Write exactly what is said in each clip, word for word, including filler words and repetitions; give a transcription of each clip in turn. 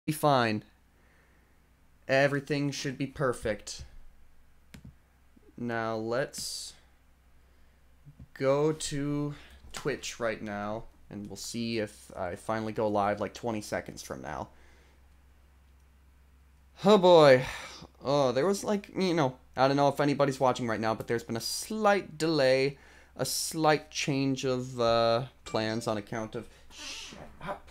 be fine. Everything should be perfect. Now let's go to Twitch right now, and we'll see if I finally go live like twenty seconds from now. Oh boy. Oh, there was like, you know, I don't know if anybody's watching right now, but there's been a slight delay, a slight change of uh, plans on account of... Shut up.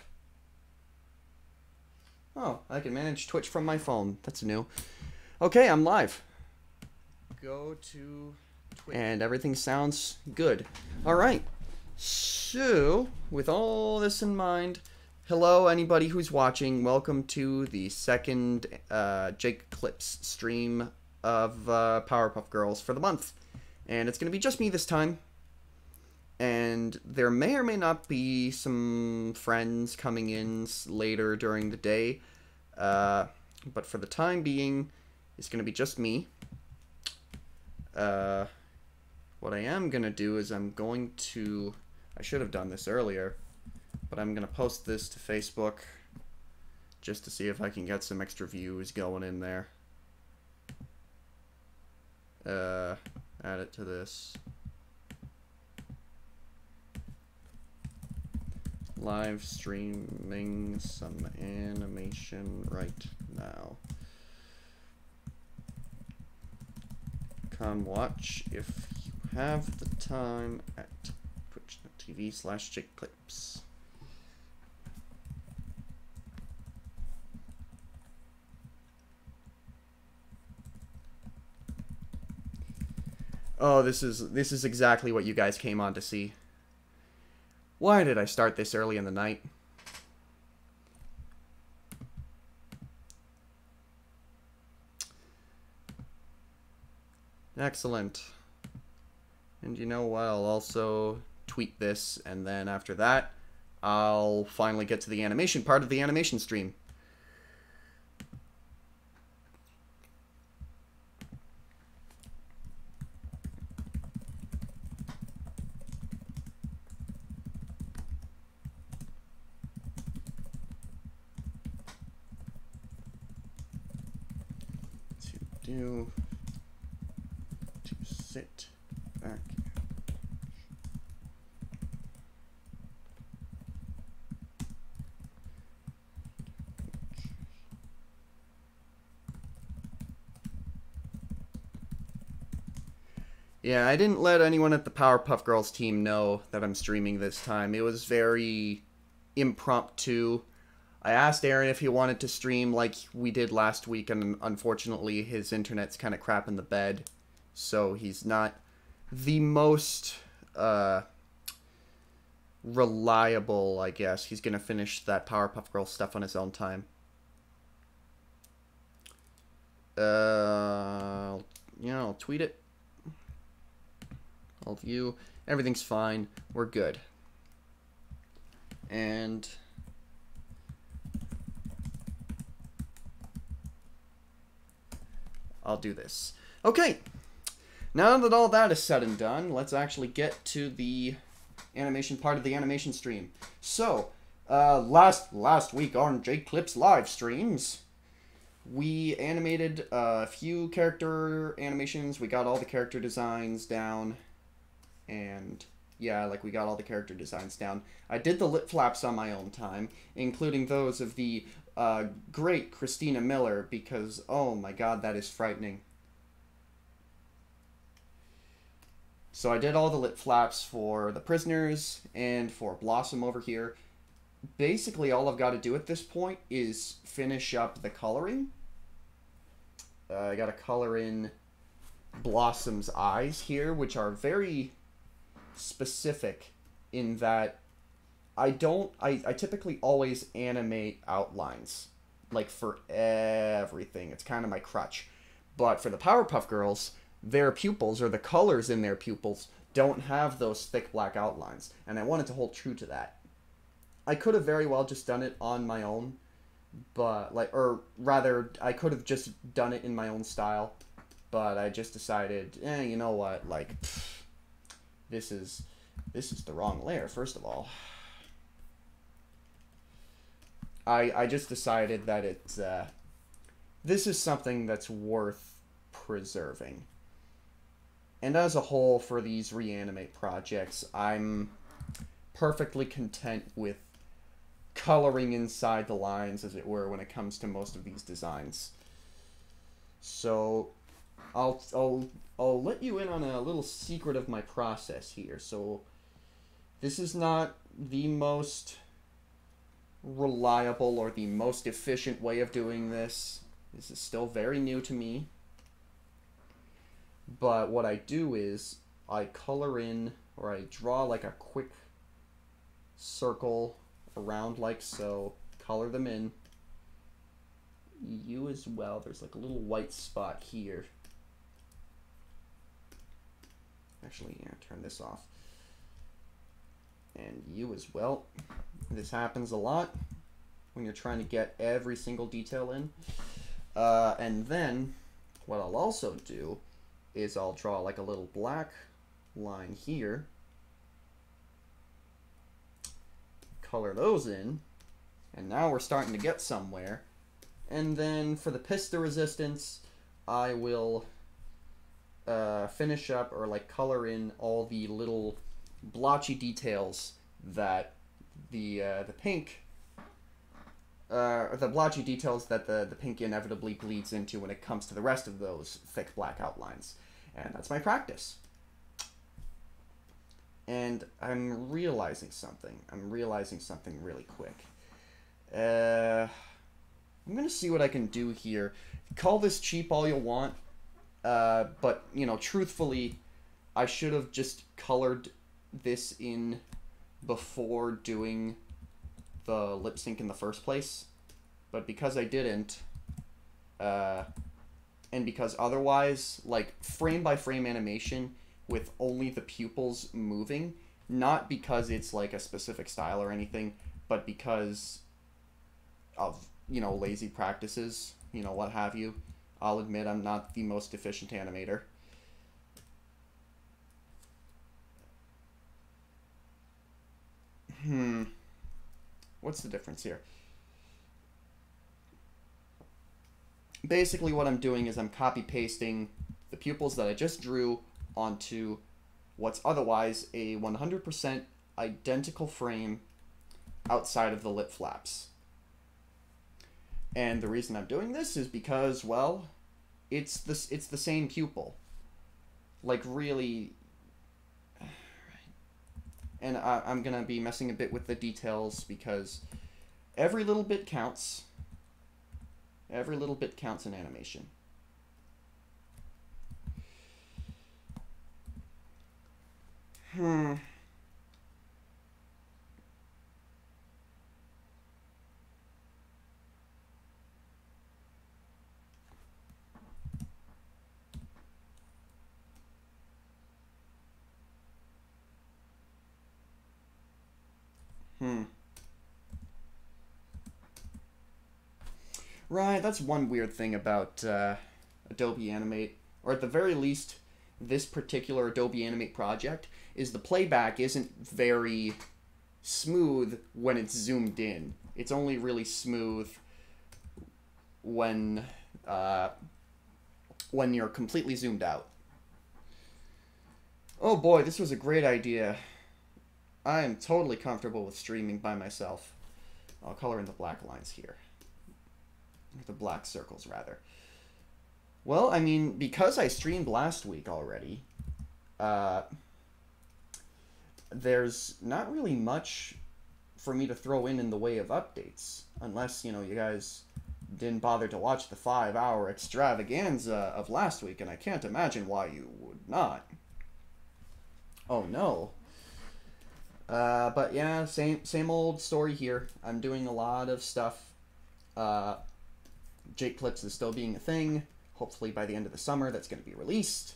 Oh, I can manage Twitch from my phone. That's new. Okay, I'm live. Go to Twitch. And everything sounds good. Alright. So, with all this in mind, hello anybody who's watching. Welcome to the second uh, JakeClipz stream of uh, Powerpuff Girls for the month. And it's going to be just me this time. And there may or may not be some friends coming in later during the day. Uh, but for the time being, it's going to be just me. Uh, what I am going to do is I'm going to... I should have done this earlier. But I'm going to post this to Facebook. Just to see if I can get some extra views going in there. Uh, add it to this. Live streaming some animation right now. Come watch if you have the time at twitch.tv slash JakeClipz. Oh, this is this is exactly what you guys came on to see. Why did I start this early in the night? Excellent. And you know what? I'll also tweet this, and then after that, I'll finally get to the animation part of the animation stream. To to sit back. Yeah, I didn't let anyone at the Powerpuff Girls team know that I'm streaming this time. It was very impromptu. I asked Aaron if he wanted to stream like we did last week, and unfortunately his internet's kind of crap in the bed, so he's not the most uh, reliable, I guess. He's going to finish that Powerpuff Girls stuff on his own time. Uh, you know, I'll tweet it. I'll view. Everything's fine. We're good. And... I'll do this. Okay, now that all that is said and done, let's actually get to the animation part of the animation stream. So, uh, last last week on JakeClipz live streams, we animated a few character animations. We got all the character designs down, and yeah, like we got all the character designs down. I did the lip flaps on my own time, including those of the Uh, great Christina Miller, because, oh my god, that is frightening. So I did all the lip flaps for the prisoners and for Blossom over here. Basically, all I've got to do at this point is finish up the coloring. Uh, I got to color in Blossom's eyes here, which are very specific in that I don't, I, I typically always animate outlines, like for everything. It's kind of my crutch. But for the Powerpuff Girls, their pupils, or the colors in their pupils, don't have those thick black outlines. And I wanted to hold true to that. I could have very well just done it on my own, but, like, or rather, I could have just done it in my own style. But I just decided, eh, you know what, like, pff, this is, this is the wrong layer, first of all. I, I just decided that it's, uh, this is something that's worth preserving. And as a whole, for these Reanimate projects, I'm perfectly content with coloring inside the lines, as it were, when it comes to most of these designs. So, I'll, I'll, I'll let you in on a little secret of my process here. So, this is not the most reliable or the most efficient way of doing this. This is still very new to me. But what I do is I color in, or I draw like a quick circle around like so, color them in. You as well, there's like a little white spot here. Actually, yeah, turn this off. And you as well. This happens a lot when you're trying to get every single detail in. Uh, and then what I'll also do is I'll draw like a little black line here. Color those in. And now we're starting to get somewhere. And then for the pista resistance, I will uh, finish up or like color in all the little blotchy details that the uh, the pink, uh, the blotchy details that the, the pink inevitably bleeds into when it comes to the rest of those thick black outlines. And that's my practice. And I'm realizing something. I'm realizing something really quick. Uh, I'm going to see what I can do here. Call this cheap all you want. Uh, but, you know, truthfully, I should have just colored this in before doing the lip sync in the first place. But because I didn't, uh, and because otherwise, like, frame by frame animation with only the pupils moving, not because it's like a specific style or anything, but because of, you know, lazy practices, you know, what have you. I'll admit I'm not the most efficient animator. Hmm. What's the difference here? Basically what I'm doing is I'm copy-pasting the pupils that I just drew onto what's otherwise a one hundred percent identical frame outside of the lip flaps. And the reason I'm doing this is because, well, it's the, it's the same pupil. Like, really... And I, I'm going to be messing a bit with the details because every little bit counts. Every little bit counts in animation. Hmm. Hmm. Right, that's one weird thing about uh, Adobe Animate, or at the very least, this particular Adobe Animate project, is the playback isn't very smooth when it's zoomed in. It's only really smooth when uh, when you're completely zoomed out. Oh boy, this was a great idea. I am totally comfortable with streaming by myself. I'll color in the black lines here. The black circles, rather. Well, I mean, because I streamed last week already, uh, there's not really much for me to throw in in the way of updates. Unless, you know, you guys didn't bother to watch the five-hour extravaganza of last week, and I can't imagine why you would not. Oh, no. Uh, but yeah, same same old story here. I'm doing a lot of stuff. Uh, JakeClipz is still being a thing. Hopefully by the end of the summer that's going to be released.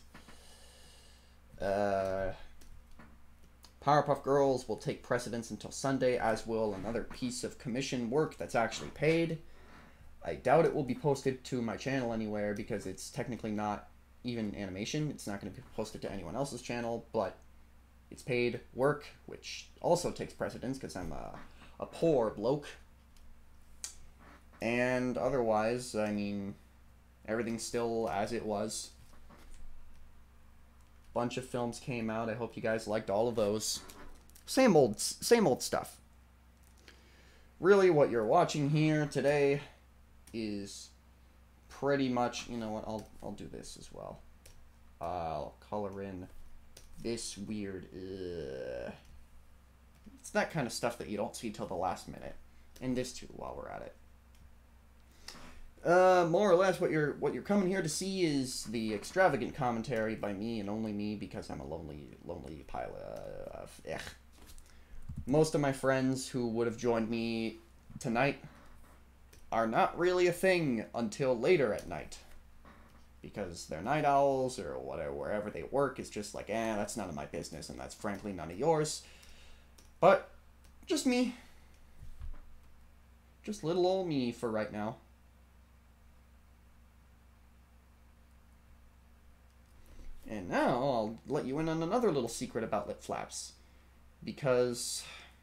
Uh, Powerpuff Girls will take precedence until Sunday, as will another piece of commission work that's actually paid. I doubt it will be posted to my channel anywhere because it's technically not even animation. It's not going to be posted to anyone else's channel, but it's paid work, which also takes precedence because I'm a, a poor bloke. And otherwise, I mean, everything's still as it was. Bunch of films came out. I hope you guys liked all of those. Same old, same old stuff. Really, what you're watching here today is pretty much, you know what, I'll, I'll do this as well. I'll color in this weird, ugh. It's that kind of stuff that you don't see till the last minute. And this too, while we're at it. Uh, more or less, what you're what you're coming here to see is the extravagant commentary by me and only me, because I'm a lonely lonely pile of ugh. Most of my friends who would have joined me tonight are not really a thing until later at night, because they're night owls or whatever. Wherever they work is just like, eh, that's none of my business, and that's frankly none of yours. But just me, just little old me for right now. And now I'll let you in on another little secret about lip flaps, because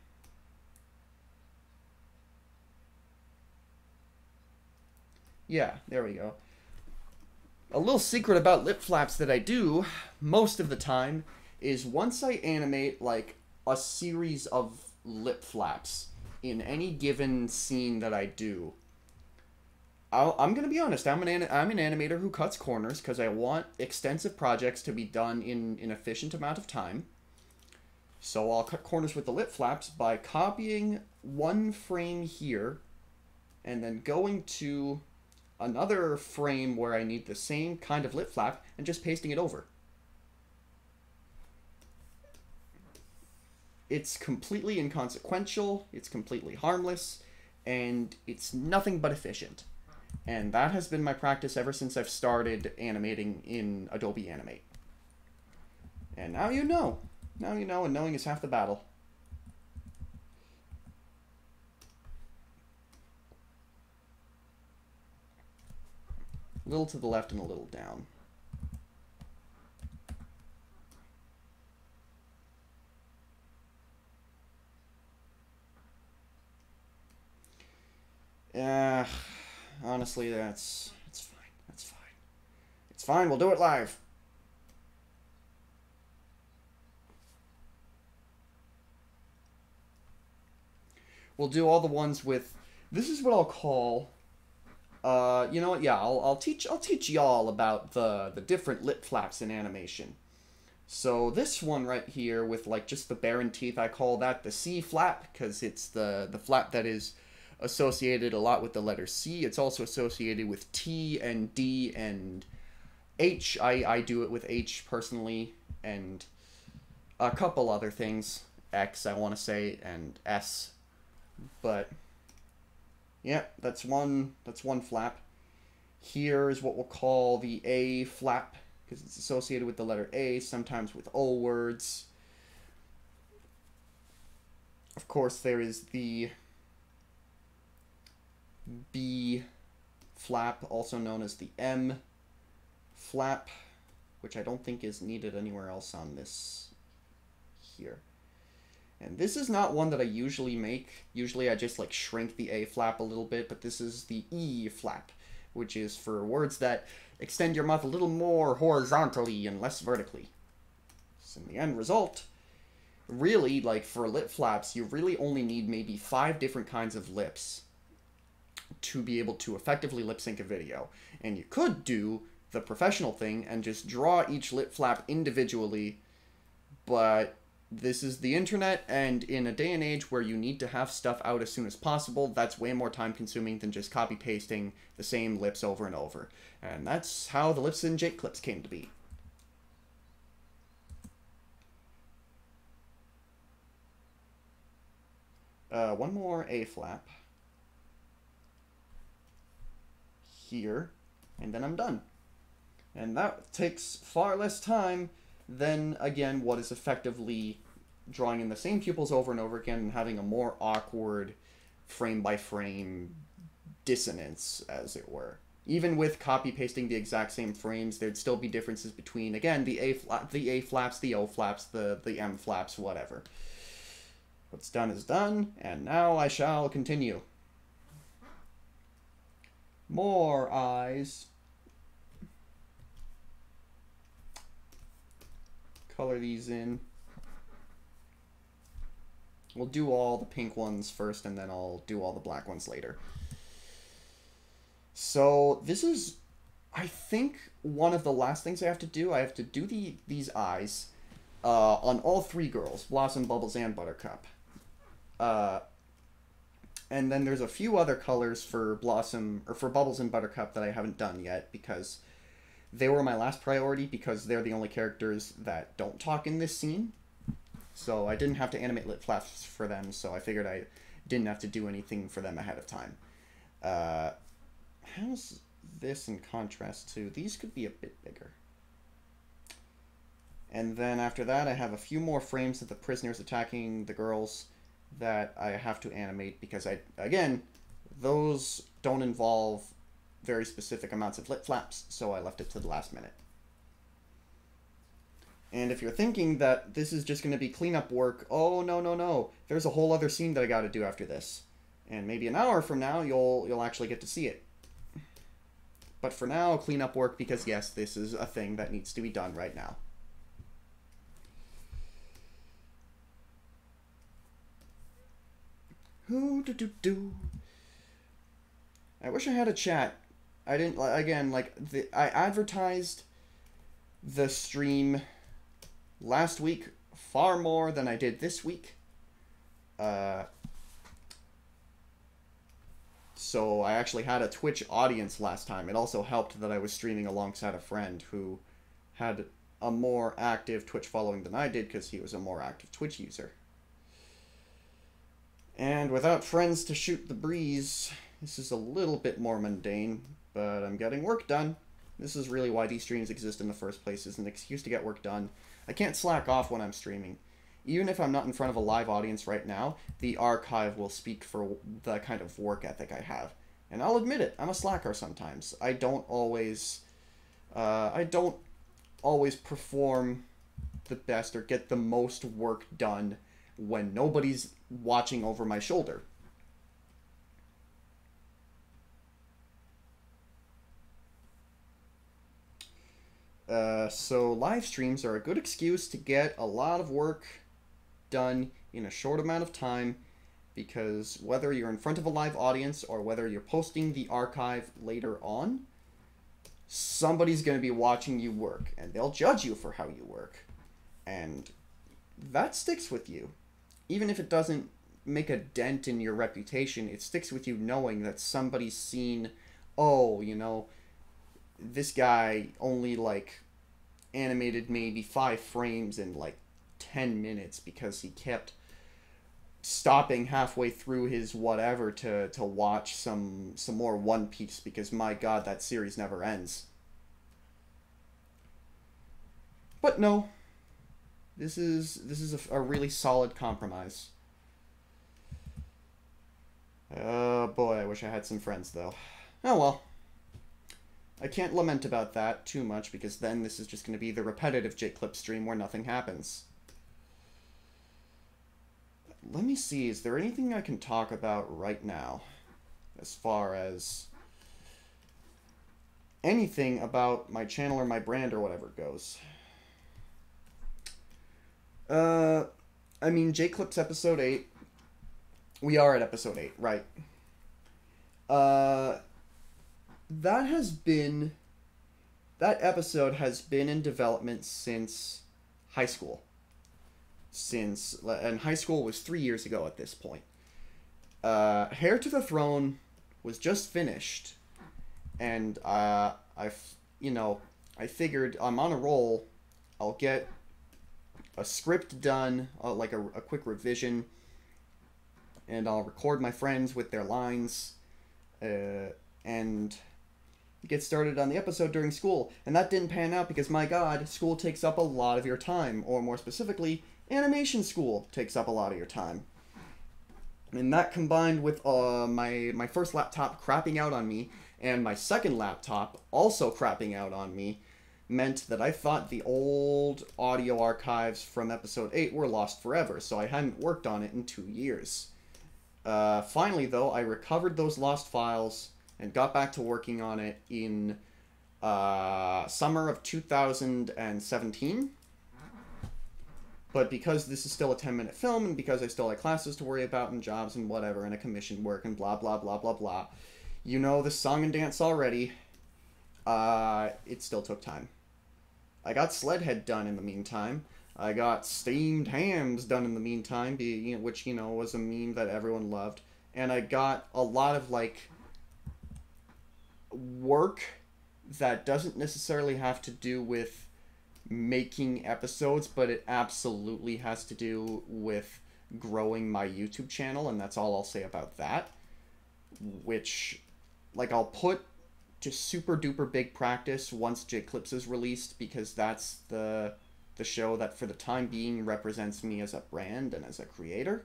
yeah, there we go. A little secret about lip flaps that I do most of the time is once I animate like a series of lip flaps in any given scene that I do, I'll, I'm going to be honest, I'm an, I'm an animator who cuts corners because I want extensive projects to be done in an efficient amount of time. So I'll cut corners with the lip flaps by copying one frame here and then going to another frame where I need the same kind of lip flap and just pasting it over. It's completely inconsequential, it's completely harmless, and it's nothing but efficient. And that has been my practice ever since I've started animating in Adobe Animate. And now you know. Now you know, and knowing is half the battle. A little to the left and a little down. Yeah, honestly, that's it's fine. That's fine. It's fine. We'll do it live. We'll do all the ones with. This is what I'll call. Uh, you know what? Yeah, I'll I'll teach I'll teach y'all about the the different lip flaps in animation. So this one right here with like just the barren teeth, I call that the C flap because it's the the flap that is associated a lot with the letter C. It's also associated with T and D and H. I, I do it with H personally, and a couple other things. X, I want to say, and S. But yeah, that's one that's one flap. Here is what we'll call the A flap, because it's associated with the letter A, sometimes with O words. Of course, there is the B flap, also known as the M flap, which I don't think is needed anywhere else on this here. And this is not one that I usually make. Usually I just like shrink the A flap a little bit, but this is the E flap, which is for words that extend your mouth a little more horizontally and less vertically. So in the end result, really, like for lip flaps, you really only need maybe five different kinds of lips to be able to effectively lip sync a video. And you could do the professional thing and just draw each lip flap individually, but this is the internet, and in a day and age where you need to have stuff out as soon as possible, that's way more time consuming than just copy pasting the same lips over and over. And that's how the lips in JakeClipz came to be. Uh, one more A flap here, and then I'm done. And that takes far less time than, again, what is effectively drawing in the same pupils over and over again and having a more awkward frame-by-frame dissonance, as it were. Even with copy-pasting the exact same frames, there'd still be differences between, again, the A, fla the A flaps, the O flaps, the, the M flaps, whatever. What's done is done, and now I shall continue. More eyes. Color these in. We'll do all the pink ones first, and then I'll do all the black ones later. So this is, I think, one of the last things I have to do. I have to do the these eyes uh, on all three girls, Blossom, Bubbles, and Buttercup. Uh, and then there's a few other colors for Blossom, or for Bubbles and Buttercup that I haven't done yet, because they were my last priority, because they're the only characters that don't talk in this scene. So I didn't have to animate lit flaps for them, so I figured I didn't have to do anything for them ahead of time. Uh, how's this in contrast to... These could be a bit bigger. And then after that, I have a few more frames of the prisoners attacking the girls that I have to animate, because, I again, those don't involve very specific amounts of lit flaps, so I left it to the last minute. And if you're thinking that this is just going to be cleanup work, oh, no, no, no. There's a whole other scene that I got to do after this. And maybe an hour from now, you'll you'll actually get to see it. But for now, cleanup work, because yes, this is a thing that needs to be done right now. Who do do do? I wish I had a chat. I didn't, again, like, the, I advertised the stream last week far more than I did this week. Uh, so I actually had a Twitch audience last time. It also helped that I was streaming alongside a friend who had a more active Twitch following than I did, because he was a more active Twitch user. And without friends to shoot the breeze, this is a little bit more mundane, but I'm getting work done. This is really why these streams exist in the first place, is an excuse to get work done. I can't slack off when I'm streaming. Even if I'm not in front of a live audience right now, the archive will speak for the kind of work ethic I have. And I'll admit it, I'm a slacker sometimes. I don't always, uh, I don't always perform the best or get the most work done when nobody's watching over my shoulder. Uh, so live streams are a good excuse to get a lot of work done in a short amount of time, because whether you're in front of a live audience or whether you're posting the archive later on, somebody's going to be watching you work, and they'll judge you for how you work. And that sticks with you. Even if it doesn't make a dent in your reputation, it sticks with you knowing that somebody's seen, oh, you know, this guy only, like, animated maybe five frames in, like, ten minutes because he kept stopping halfway through his whatever to, to watch some, some more One Piece, because, my god, that series never ends. But no. This is, this is a, a really solid compromise. Oh, boy, I wish I had some friends, though. Oh, well. I can't lament about that too much, because then this is just going to be the repetitive JakeClipz stream where nothing happens. Let me see, is there anything I can talk about right now? As far as anything about my channel or my brand or whatever goes. Uh, I mean, JakeClipz episode eight. We are at episode eight, right? Uh... That has been, that episode has been in development since high school. Since, and high school was three years ago at this point. Uh, Heir to the Throne was just finished. And, uh, I, you know, I figured I'm on a roll. I'll get a script done, uh, like a, a quick revision. And I'll record my friends with their lines. Uh, and... get started on the episode during school, and that didn't pan out because, my god, school takes up a lot of your time, or more specifically, animation school takes up a lot of your time. And that combined with uh, my, my first laptop crapping out on me, and my second laptop also crapping out on me, meant that I thought the old audio archives from episode eight were lost forever, so I hadn't worked on it in two years. Uh, finally, though, I recovered those lost files, and got back to working on it in uh, summer of two thousand seventeen. But because this is still a ten minute film, and because I still have classes to worry about, and jobs and whatever, and a commission work, and blah, blah, blah, blah, blah, you know the song and dance already, uh, it still took time. I got Sledhead done in the meantime. I got Steamed Hams done in the meantime, be, you know, which, you know, was a meme that everyone loved. And I got a lot of, like, work that doesn't necessarily have to do with making episodes, but it absolutely has to do with growing my YouTube channel, and that's all I'll say about that. Which, like, I'll put to super duper big practice once JakeClipz is released, because that's the the show that for the time being represents me as a brand and as a creator.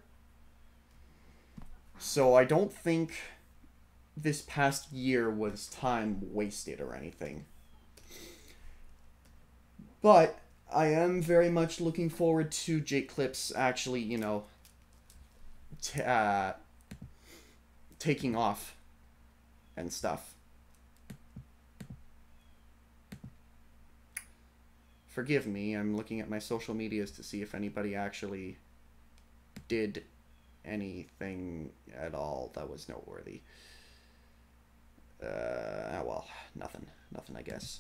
So I don't think this past year was time wasted or anything. But I am very much looking forward to JakeClipz actually, you know, t uh, taking off and stuff. Forgive me, I'm looking at my social medias to see if anybody actually did anything at all that was noteworthy. Uh, well, nothing. Nothing, I guess.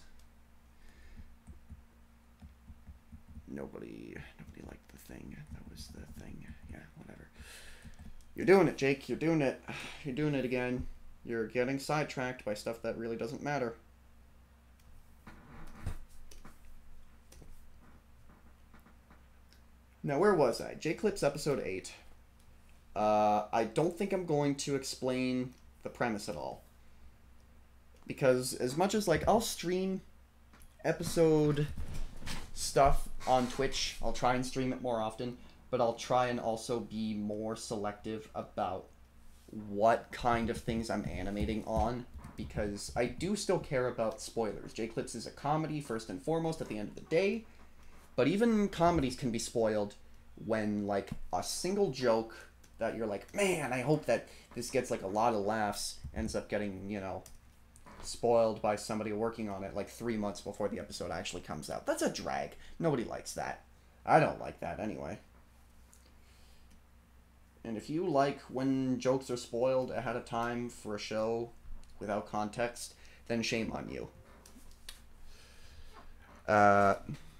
Nobody, nobody liked the thing. That was the thing. Yeah, whatever. You're doing it, Jake. You're doing it. You're doing it again. You're getting sidetracked by stuff that really doesn't matter. Now, where was I? JakeClipz episode eight. Uh, I don't think I'm going to explain the premise at all. Because as much as, like, I'll stream episode stuff on Twitch, I'll try and stream it more often, but I'll try and also be more selective about what kind of things I'm animating on, because I do still care about spoilers. JakeClipz is a comedy, first and foremost, at the end of the day. But even comedies can be spoiled when, like, a single joke that you're like, man, I hope that this gets, like, a lot of laughs, ends up getting, you know, spoiled by somebody working on it, like, three months before the episode actually comes out. That's a drag. Nobody likes that. I don't like that, anyway. And if you like when jokes are spoiled ahead of time for a show without context, then shame on you. Uh...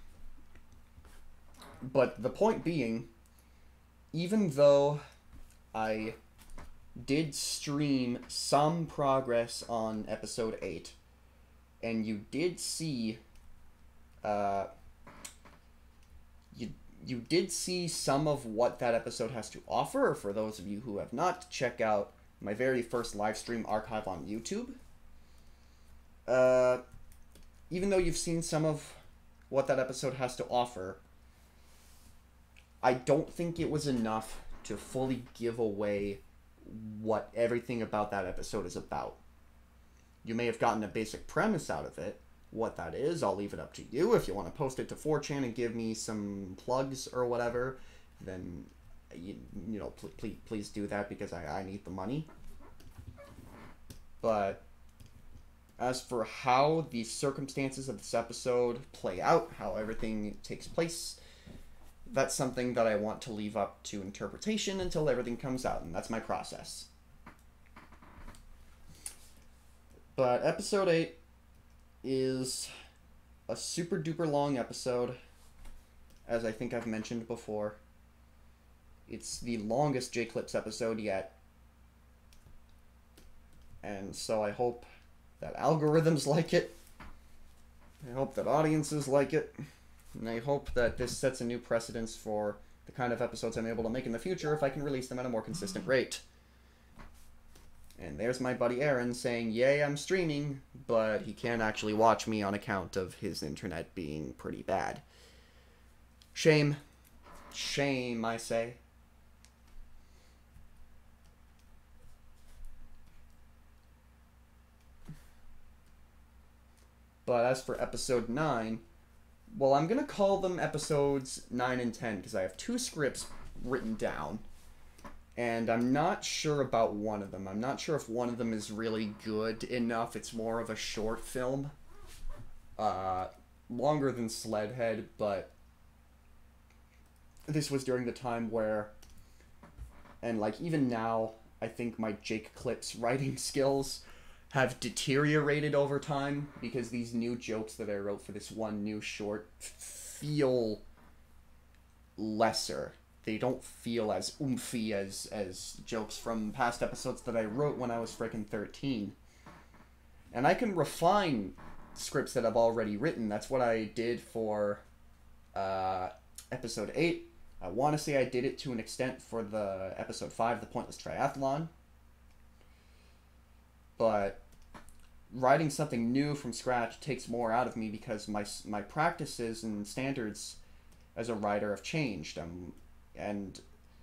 But the point being, even though I did stream some progress on episode eight, and you did see, uh, you, you did see some of what that episode has to offer. For those of you who have not, check out my very first live stream archive on YouTube. Uh, even though you've seen some of what that episode has to offer, I don't think it was enough to fully give away what everything about that episode is about. You may have gotten a basic premise out of it. What that is, I'll leave it up to you. If you want to post it to four chan and give me some plugs or whatever, then, you, you know, pl please, please do that, because I, I need the money. But as for how the circumstances of this episode play out, how everything takes place, that's something that I want to leave up to interpretation until everything comes out, and that's my process. But episode eight is a super duper long episode, as I think I've mentioned before. It's the longest JakeClipz episode yet, and so I hope that algorithms like it. I hope that audiences like it. And I hope that this sets a new precedence for the kind of episodes I'm able to make in the future if I can release them at a more consistent rate. And there's my buddy Aaron saying, yay, I'm streaming, but he can't actually watch me on account of his internet being pretty bad. Shame. Shame, I say. But as for episode nine, well, I'm going to call them episodes nine and ten, because I have two scripts written down. And I'm not sure about one of them. I'm not sure if one of them is really good enough. It's more of a short film. Uh, longer than Sledhead, but this was during the time where, and like even now, I think my JakeClipz writing skills have deteriorated over time because these new jokes that I wrote for this one new short feel lesser. They don't feel as oomphy as, as jokes from past episodes that I wrote when I was frickin' thirteen. And I can refine scripts that I've already written. That's what I did for uh, episode eight. I want to say I did it to an extent for the episode five, the Pointless Triathlon. But writing something new from scratch takes more out of me because my my practices and standards as a writer have changed. Um, and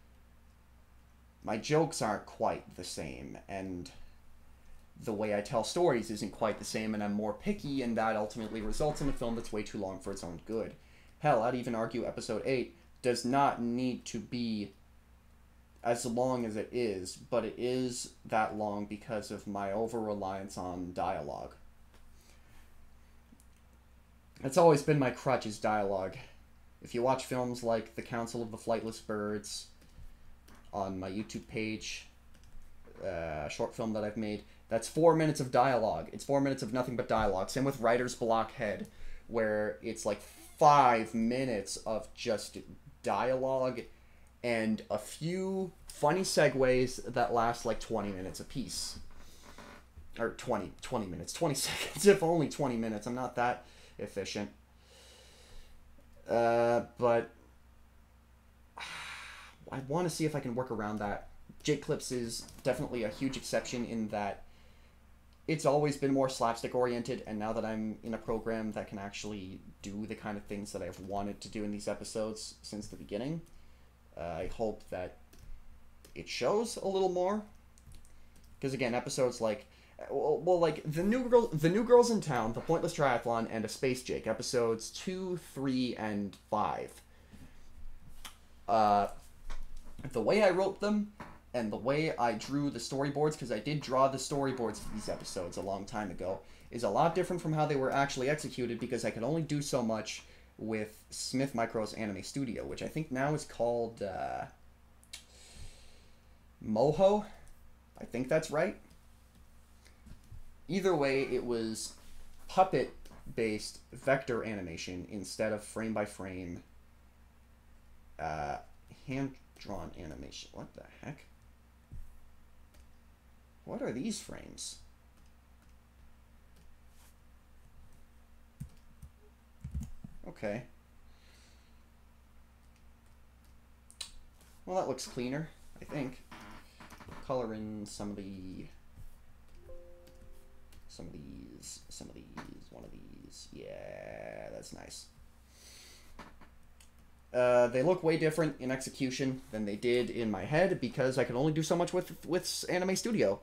my jokes aren't quite the same, and the way I tell stories isn't quite the same, and I'm more picky, and that ultimately results in a film that's way too long for its own good. Hell, I'd even argue episode eight does not need to be as long as it is, but it is that long because of my over-reliance on dialogue. It's always been my crutch is dialogue. If you watch films like The Council of the Flightless Birds on my YouTube page, uh, a short film that I've made, that's four minutes of dialogue. It's four minutes of nothing but dialogue. Same with Writer's Block Head, where it's like five minutes of just dialogue and a few funny segues that last like twenty minutes apiece. Or twenty, twenty minutes, twenty seconds, if only twenty minutes. I'm not that efficient. Uh, but I want to see if I can work around that. JakeClipz is definitely a huge exception in that it's always been more slapstick oriented, and now that I'm in a program that can actually do the kind of things that I've wanted to do in these episodes since the beginning, uh, I hope that it shows a little more. Because again, episodes like, well, well, like the new girl, the new girls in town, the Pointless Triathlon, and a Space Jake, episodes two, three, and five. Uh, the way I wrote them and the way I drew the storyboards, because I did draw the storyboards for these episodes a long time ago, is a lot different from how they were actually executed, because I could only do so much with Smith Micro's Anime Studio, which I think now is called uh, Moho. I think that's right. Either way, it was puppet-based vector animation instead of frame-by-frame uh, hand-drawn animation. What the heck? What are these frames? Okay. Well, that looks cleaner, I think. Color in some of the... Some of these, some of these, one of these. Yeah, that's nice. Uh, they look way different in execution than they did in my head because I can only do so much with with Anime Studio.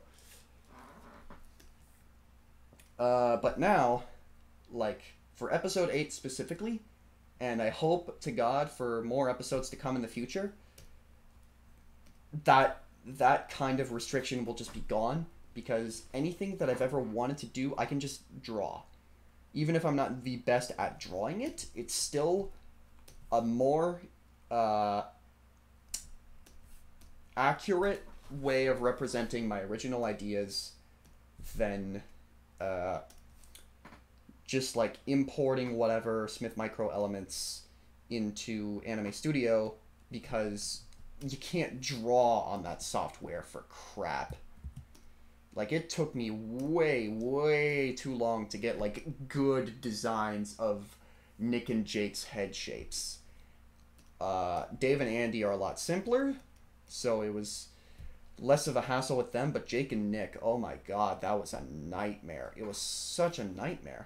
Uh, but now, like, for episode eight specifically, and I hope to God for more episodes to come in the future, that that kind of restriction will just be gone. Because anything that I've ever wanted to do, I can just draw. Even if I'm not the best at drawing it, it's still a more uh, accurate way of representing my original ideas than uh, just like importing whatever Smith Micro elements into Anime Studio, because you can't draw on that software for crap. Like, it took me way, way too long to get, like, good designs of Nick and Jake's head shapes. Uh, Dave and Andy are a lot simpler, so it was less of a hassle with them, but Jake and Nick, oh my god, that was a nightmare. It was such a nightmare.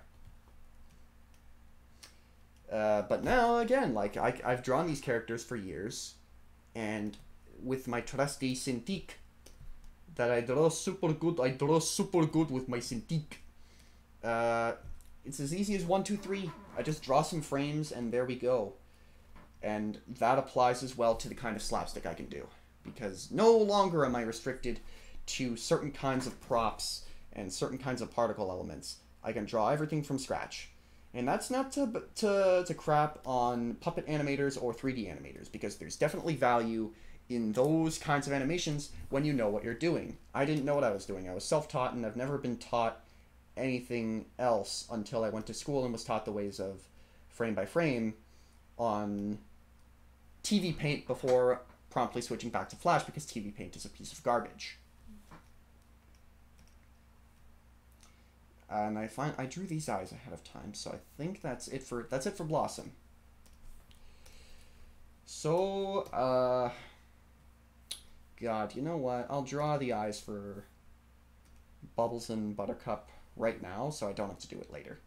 Uh, but now, again, like, I, I've drawn these characters for years, and with my trusty Cintiq, that I draw super good. I draw super good with my Cintiq. Uh, it's as easy as one, two, three. I just draw some frames and there we go. And that applies as well to the kind of slapstick I can do. because no longer am I restricted to certain kinds of props and certain kinds of particle elements. I can draw everything from scratch. And that's not to, to, to crap on puppet animators or three D animators, because there's definitely value in those kinds of animations when you know what you're doing. I didn't know what I was doing. I was self-taught, and I've never been taught anything else until I went to school and was taught the ways of frame by frame on T V Paint before promptly switching back to Flash, because T V Paint is a piece of garbage. And I find I drew these eyes ahead of time, so I think that's it for that's it for Blossom. So, uh, God, you know what? I'll draw the eyes for Bubbles and Buttercup right now, so I don't have to do it later.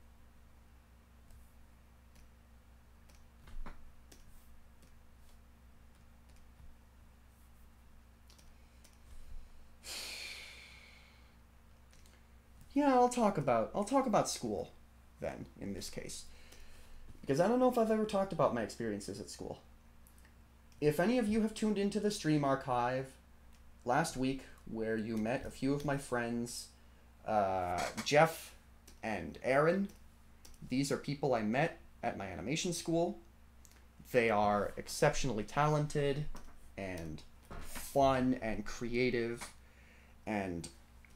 Yeah, I'll talk about I'll talk about school then, in this case. Because I don't know if I've ever talked about my experiences at school. If any of you have tuned into the stream archive last week, where you met a few of my friends, uh, Jeff and Aaron, these are people I met at my animation school. They are exceptionally talented and fun and creative, and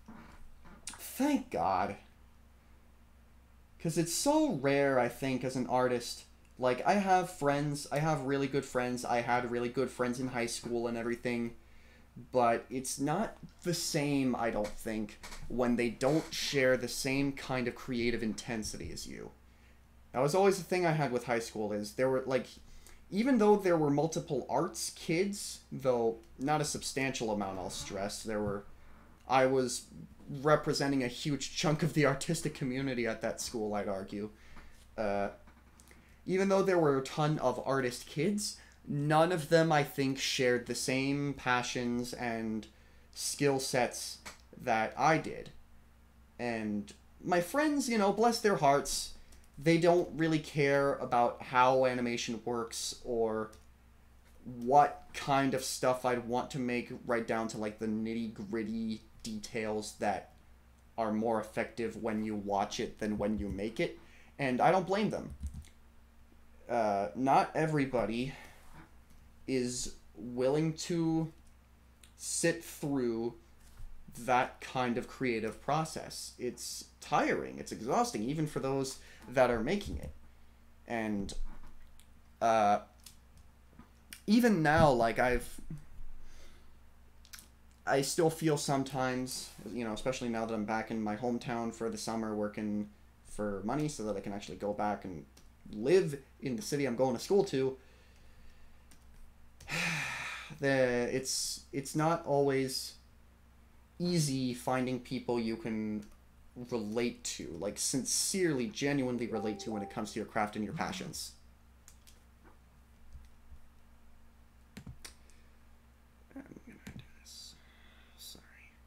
thank God. Because it's so rare, I think, as an artist. Like, I have friends, I have really good friends, I had really good friends in high school and everything, but it's not the same, I don't think, when they don't share the same kind of creative intensity as you. That was always the thing I had with high school, is there were, like, even though there were multiple arts kids, though not a substantial amount, I'll stress, there were, I was representing a huge chunk of the artistic community at that school, I'd argue. Uh, even though there were a ton of artist kids, none of them, I think, shared the same passions and skill sets that I did. And my friends, you know, bless their hearts, they don't really care about how animation works or what kind of stuff I'd want to make, right down to, like, the nitty-gritty details that are more effective when you watch it than when you make it. And I don't blame them. Uh, not everybody is willing to sit through that kind of creative process. It's tiring, it's exhausting, even for those that are making it. And uh, even now, like, I've I still feel sometimes, you know, especially now that I'm back in my hometown for the summer working for money so that I can actually go back and live in the city I'm going to school to, the it's it's not always easy finding people you can relate to, like sincerely, genuinely relate to when it comes to your craft and your passions. I'm gonna do this. Sorry.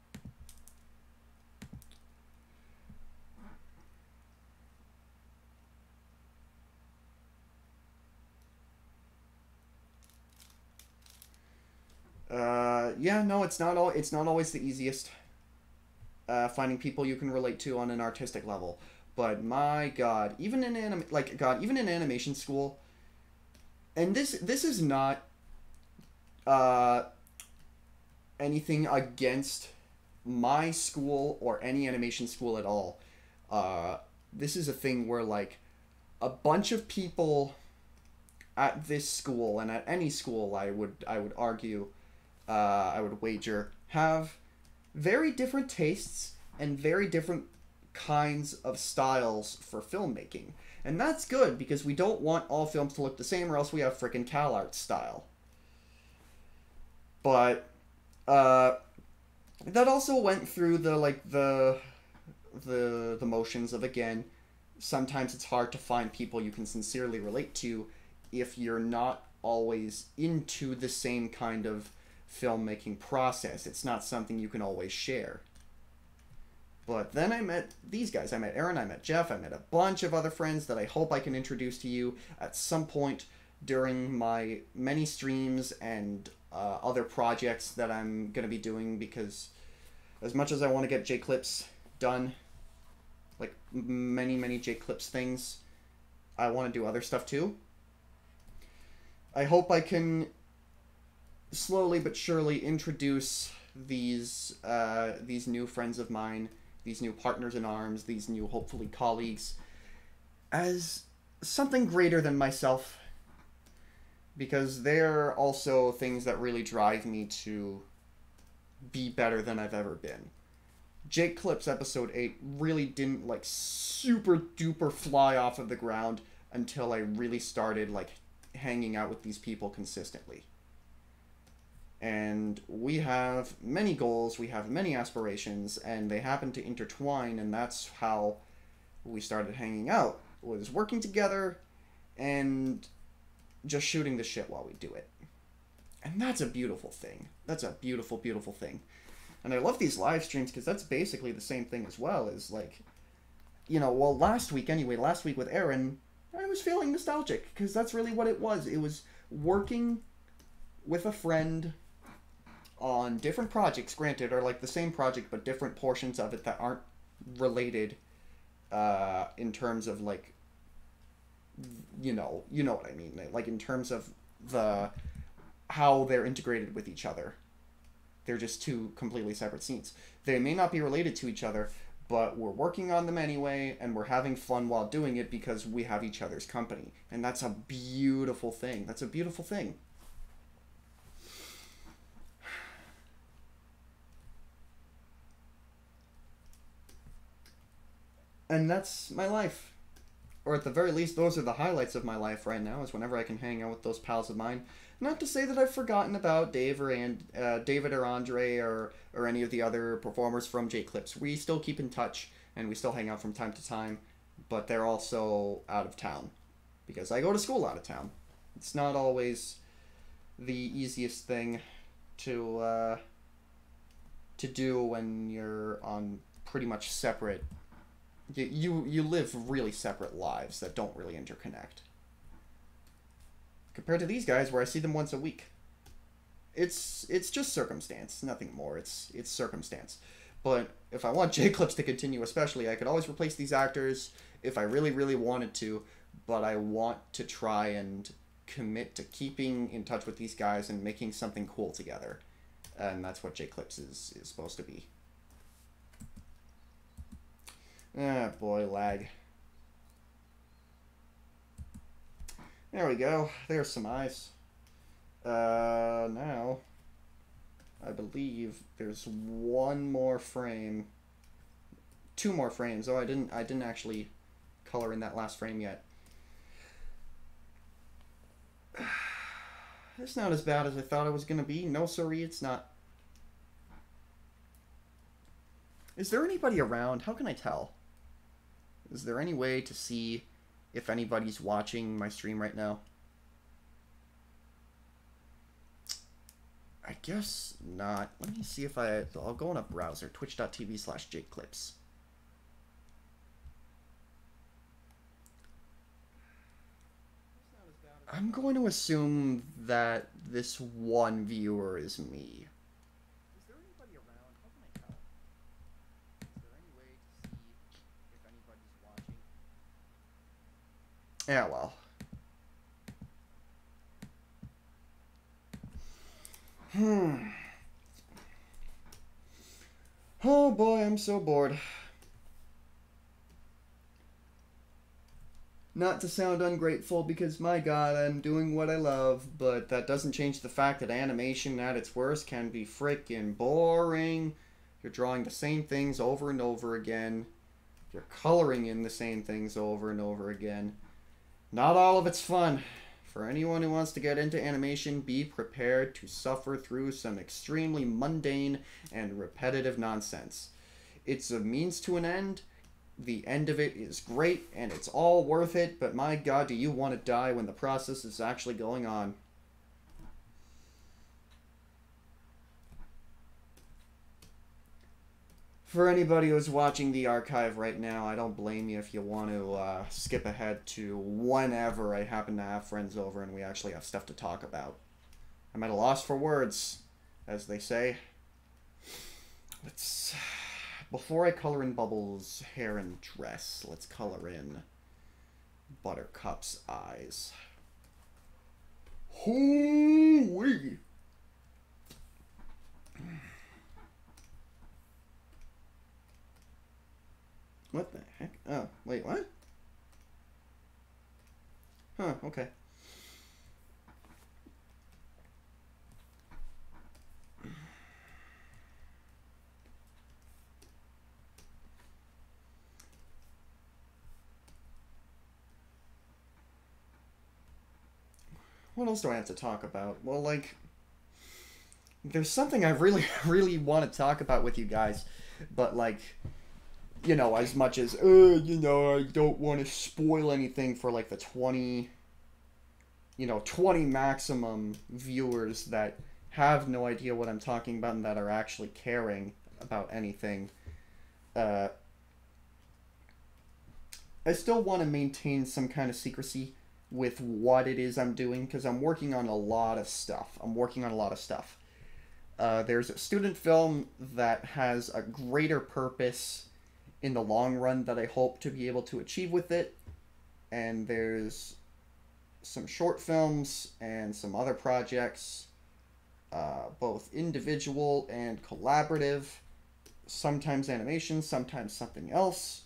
Uh, yeah, no, it's not all. It's not always the easiest. Uh, finding people you can relate to on an artistic level, but my God, even in anim like God, even in animation school, and this this is not uh anything against my school or any animation school at all. Uh, this is a thing where, like, a bunch of people at this school and at any school, I would I would argue, uh, I would wager, have very different tastes and very different kinds of styles for filmmaking. And that's good, because we don't want all films to look the same, or else we have frickin' CalArt style. But uh, that also went through the, like, the, the, the motions of, again, sometimes it's hard to find people you can sincerely relate to if you're not always into the same kind of filmmaking process. It's not something you can always share. But then I met these guys. I met Aaron, I met Jeff, I met a bunch of other friends that I hope I can introduce to you at some point during my many streams and uh, other projects that I'm going to be doing, because as much as I want to get JakeClipz done, like many, many JakeClipz things, I want to do other stuff too. I hope I can slowly but surely introduce these uh, these new friends of mine, these new partners in arms, these new hopefully colleagues, as something greater than myself, because they're also things that really drive me to be better than I've ever been. JakeClipz episode eight really didn't like super duper fly off of the ground until I really started like hanging out with these people consistently. And we have many goals, we have many aspirations, and they happen to intertwine, and that's how we started hanging out, was working together and just shooting the shit while we do it. And that's a beautiful thing. That's a beautiful, beautiful thing. And I love these live streams because that's basically the same thing as well, is like, you know, well, last week anyway, last week with Aaron, I was feeling nostalgic because that's really what it was. It was working with a friend on different projects, granted, are like the same project, but different portions of it that aren't related uh, in terms of like, you know, you know what I mean, like in terms of the, how they're integrated with each other. They're just two completely separate scenes. They may not be related to each other, but we're working on them anyway, and we're having fun while doing it because we have each other's company. And that's a beautiful thing. That's a beautiful thing. And that's my life. Or at the very least, those are the highlights of my life right now, is whenever I can hang out with those pals of mine. Not to say that I've forgotten about Dave or and, uh, David or Andre or, or any of the other performers from JakeClipz. We still keep in touch, and we still hang out from time to time, but they're also out of town, because I go to school out of town. It's not always the easiest thing to, uh, to do when you're on pretty much separate... You, you, you live really separate lives that don't really interconnect. Compared to these guys, where I see them once a week. It's it's just circumstance, nothing more. It's it's circumstance. But if I want JakeClipz to continue especially, I could always replace these actors if I really, really wanted to, but I want to try and commit to keeping in touch with these guys and making something cool together. And that's what JakeClipz is, is supposed to be. Ah, boy, lag. There we go. There's some eyes. Uh, now, I believe there's one more frame. Two more frames. Oh, I didn't. I didn't actually color in that last frame yet. It's not as bad as I thought it was gonna be. No, sorry, it's not. Is there anybody around? How can I tell? Is there any way to see if anybody's watching my stream right now? I guess not. Let me see if I... I'll go in a browser. Twitch.tv slash JakeClipz. I'm going to assume that this one viewer is me. Yeah, well. Hmm. Oh boy, I'm so bored. Not to sound ungrateful, because my god, I'm doing what I love, but that doesn't change the fact that animation at its worst can be frickin' boring. You're drawing the same things over and over again. You're coloring in the same things over and over again. Not all of it's fun. For anyone who wants to get into animation, be prepared to suffer through some extremely mundane and repetitive nonsense. It's a means to an end. The end of it is great, and it's all worth it, but my god, do you want to die when the process is actually going on. For anybody who's watching the archive right now, I don't blame you if you want to uh, skip ahead to whenever I happen to have friends over and we actually have stuff to talk about. I'm at a loss for words, as they say. Let's... Before I color in Bubbles' hair and dress, let's color in Buttercup's eyes. Hoo-wee! What the heck? Oh, wait, what? Huh, okay. What else do I have to talk about? Well, like, there's something I really, really want to talk about with you guys, but, like, you know, as much as, uh, you know, I don't want to spoil anything for, like, the twenty, you know, twenty maximum viewers that have no idea what I'm talking about and that are actually caring about anything. Uh, I still want to maintain some kind of secrecy with what it is I'm doing, because I'm working on a lot of stuff. I'm working on a lot of stuff. Uh, there's a student film that has a greater purpose in the long run that I hope to be able to achieve with it. And there's some short films and some other projects, uh, both individual and collaborative, sometimes animation, sometimes something else.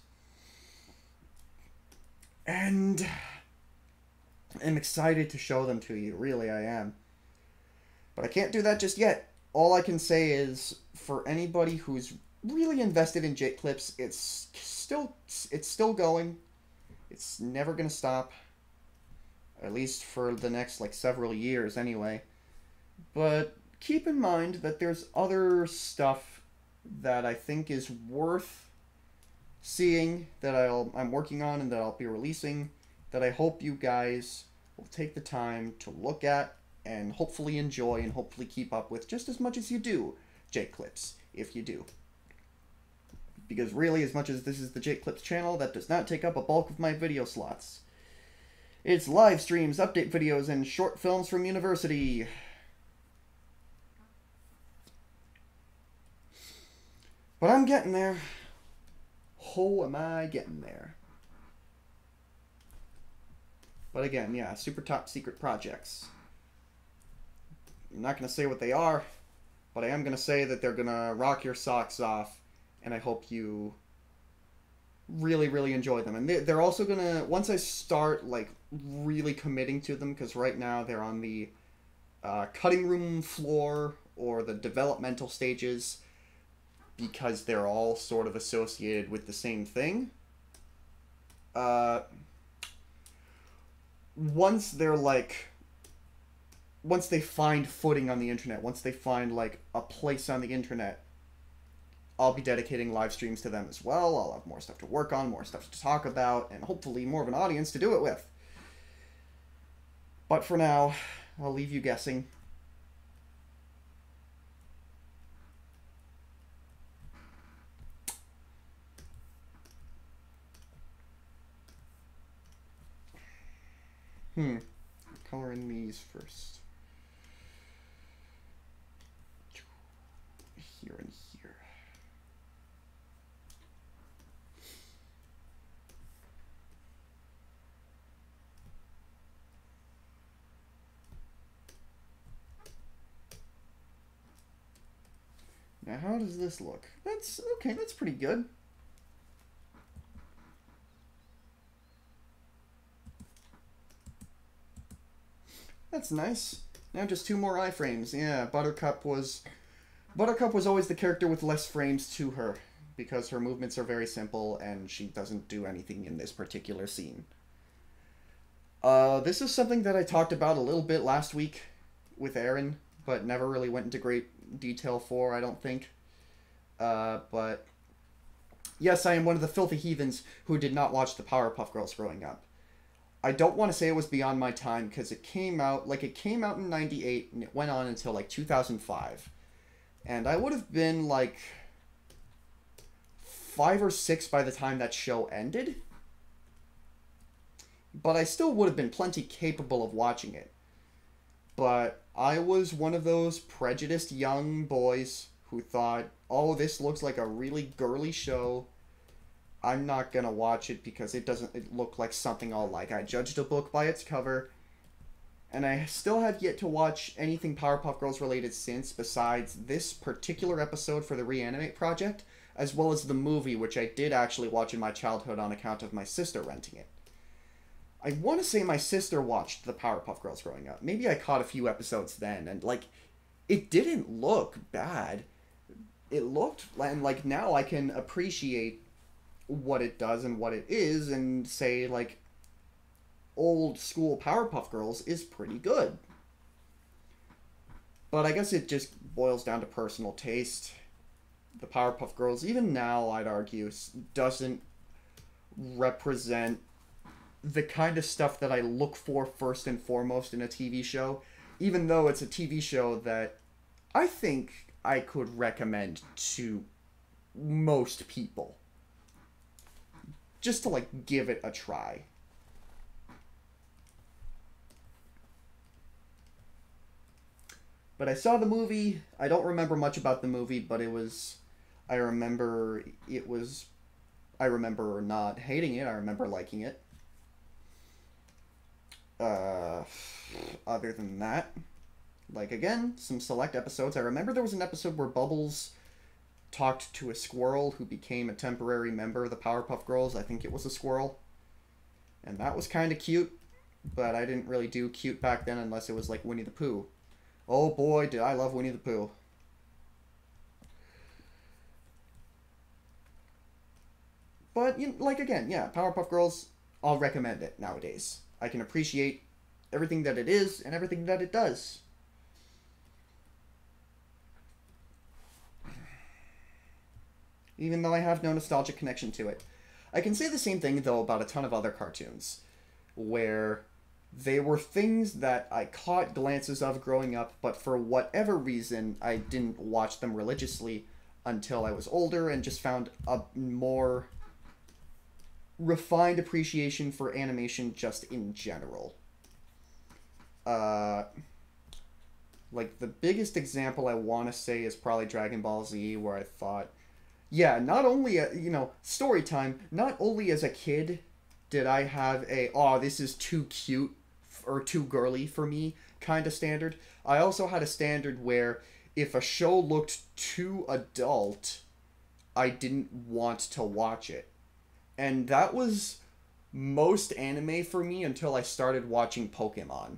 And I'm excited to show them to you, really I am. But I can't do that just yet. All I can say is, for anybody who's really invested in JakeClipz, it's still it's still going. It's never gonna stop. At least for the next like several years anyway. But keep in mind that there's other stuff that I think is worth seeing, that I'll, I'm working on and that I'll be releasing, that I hope you guys will take the time to look at and hopefully enjoy and hopefully keep up with just as much as you do JakeClipz, if you do. Because really, as much as this is the JakeClipz channel, that does not take up a bulk of my video slots. It's live streams, update videos, and short films from university. But I'm getting there. Oh, am I getting there? But again, yeah, super top secret projects. I'm not going to say what they are, but I am going to say that they're going to rock your socks off, and I hope you really, really enjoy them. And they're also going to, once I start, like, really committing to them, because right now they're on the uh, cutting room floor or the developmental stages, because they're all sort of associated with the same thing. Uh, once they're like, once they find footing on the internet, once they find like a place on the internet, I'll be dedicating live streams to them as well. I'll have more stuff to work on, more stuff to talk about, and hopefully more of an audience to do it with. But for now, I'll leave you guessing. Hmm. Color in these first. Here and here. Now, how does this look? That's okay, that's pretty good. That's nice. Now just two more iframes. Yeah, Buttercup was... Buttercup was always the character with less frames to her, because her movements are very simple and she doesn't do anything in this particular scene. Uh, this is something that I talked about a little bit last week with Aaron, but never really went into great detail for, I don't think. Uh, but... Yes, I am one of the filthy heathens who did not watch the Powerpuff Girls growing up. I don't want to say it was beyond my time, because it came out, like, it came out in ninety-eight, and it went on until, like, two thousand five. And I would have been, like, five or six by the time that show ended. But I still would have been plenty capable of watching it. But I was one of those prejudiced young boys who thought, oh, this looks like a really girly show. I'm not gonna watch it because it doesn't it look like something I'll like. I judged a book by its cover, and I still have yet to watch anything Powerpuff Girls related since, besides this particular episode for the Reanimate project, as well as the movie, which I did actually watch in my childhood on account of my sister renting it. I want to say my sister watched the Powerpuff Girls growing up. Maybe I caught a few episodes then, and, like, it didn't look bad. It looked, and, like, now I can appreciate what it does and what it is, and say, like, old school Powerpuff Girls is pretty good. But I guess it just boils down to personal taste. The Powerpuff Girls, even now, I'd argue, doesn't represent the kind of stuff that I look for first and foremost in a T V show, even though it's a T V show that I think I could recommend to most people. Just to, like, give it a try. But I saw the movie. I don't remember much about the movie, but it was... I remember it was... I remember not hating it. I remember liking it. Uh, other than that, like, again, some select episodes. I remember there was an episode where Bubbles talked to a squirrel who became a temporary member of the Powerpuff Girls. I think it was a squirrel. And that was kind of cute, but I didn't really do cute back then unless it was like Winnie the Pooh. Oh boy, did I love Winnie the Pooh. But, you know, like, again, yeah, Powerpuff Girls, I'll recommend it nowadays. I can appreciate everything that it is and everything that it does. Even though I have no nostalgic connection to it. I can say the same thing, though, about a ton of other cartoons, where they were things that I caught glances of growing up, but for whatever reason, I didn't watch them religiously until I was older and just found a more refined appreciation for animation just in general. Uh, like, the biggest example I want to say is probably Dragon Ball Z, where I thought, yeah, not only, a, you know, story time, not only as a kid did I have a, oh, this is too cute or too girly for me kind of standard, I also had a standard where if a show looked too adult, I didn't want to watch it. And that was most anime for me until I started watching Pokemon.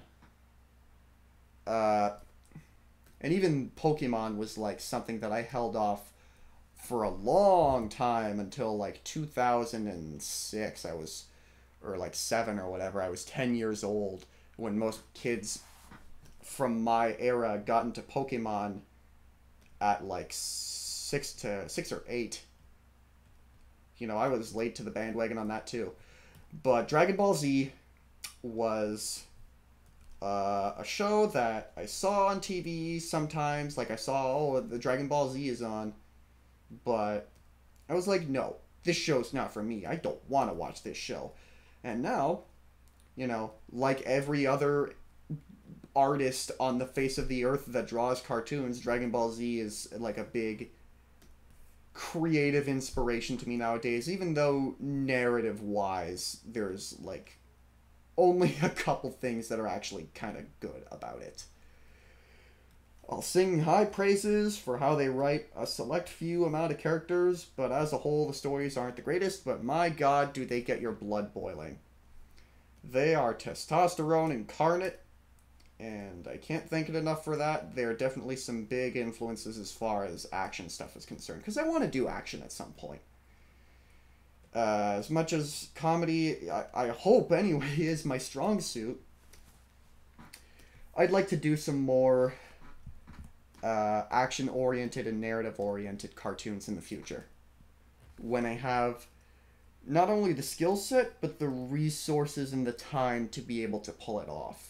Uh, and even Pokemon was like something that I held off for a long time until like two thousand six. I was, or like seven or whatever. I was ten years old when most kids from my era got into Pokemon at like six to six or eight. You know, I was late to the bandwagon on that too. But Dragon Ball Z was uh, a show that I saw on T V sometimes. Like, I saw, oh, the Dragon Ball Z is on. But I was like, no, this show's not for me. I don't want to watch this show. And now, you know, like every other artist on the face of the earth that draws cartoons, Dragon Ball Z is like a big creative inspiration to me nowadays, even though narrative-wise, there's, like, only a couple things that are actually kind of good about it. I'll sing high praises for how they write a select few amount of characters, but as a whole, the stories aren't the greatest, but my god, do they get your blood boiling. They are testosterone incarnate, and I can't thank it enough for that. There are definitely some big influences as far as action stuff is concerned, because I want to do action at some point. Uh, as much as comedy, I, I hope anyway, is my strong suit, I'd like to do some more uh, action-oriented and narrative-oriented cartoons in the future. When I have not only the skill set, but the resources and the time to be able to pull it off.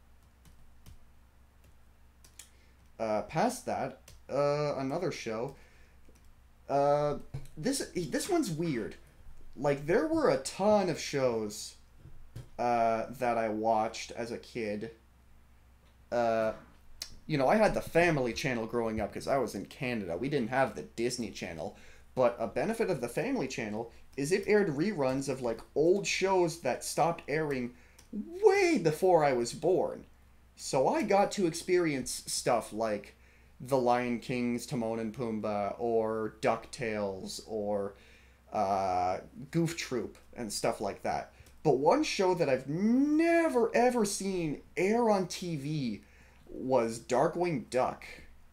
Uh, past that, uh, another show. Uh, this this one's weird. Like, there were a ton of shows uh, that I watched as a kid. Uh, you know, I had the Family Channel growing up because I was in Canada. We didn't have the Disney Channel. But a benefit of the Family Channel is it aired reruns of like old shows that stopped airing way before I was born. So I got to experience stuff like The Lion King's Timon and Pumbaa, or DuckTales, or uh, Goof Troop, and stuff like that. But one show that I've never ever seen air on T V was Darkwing Duck.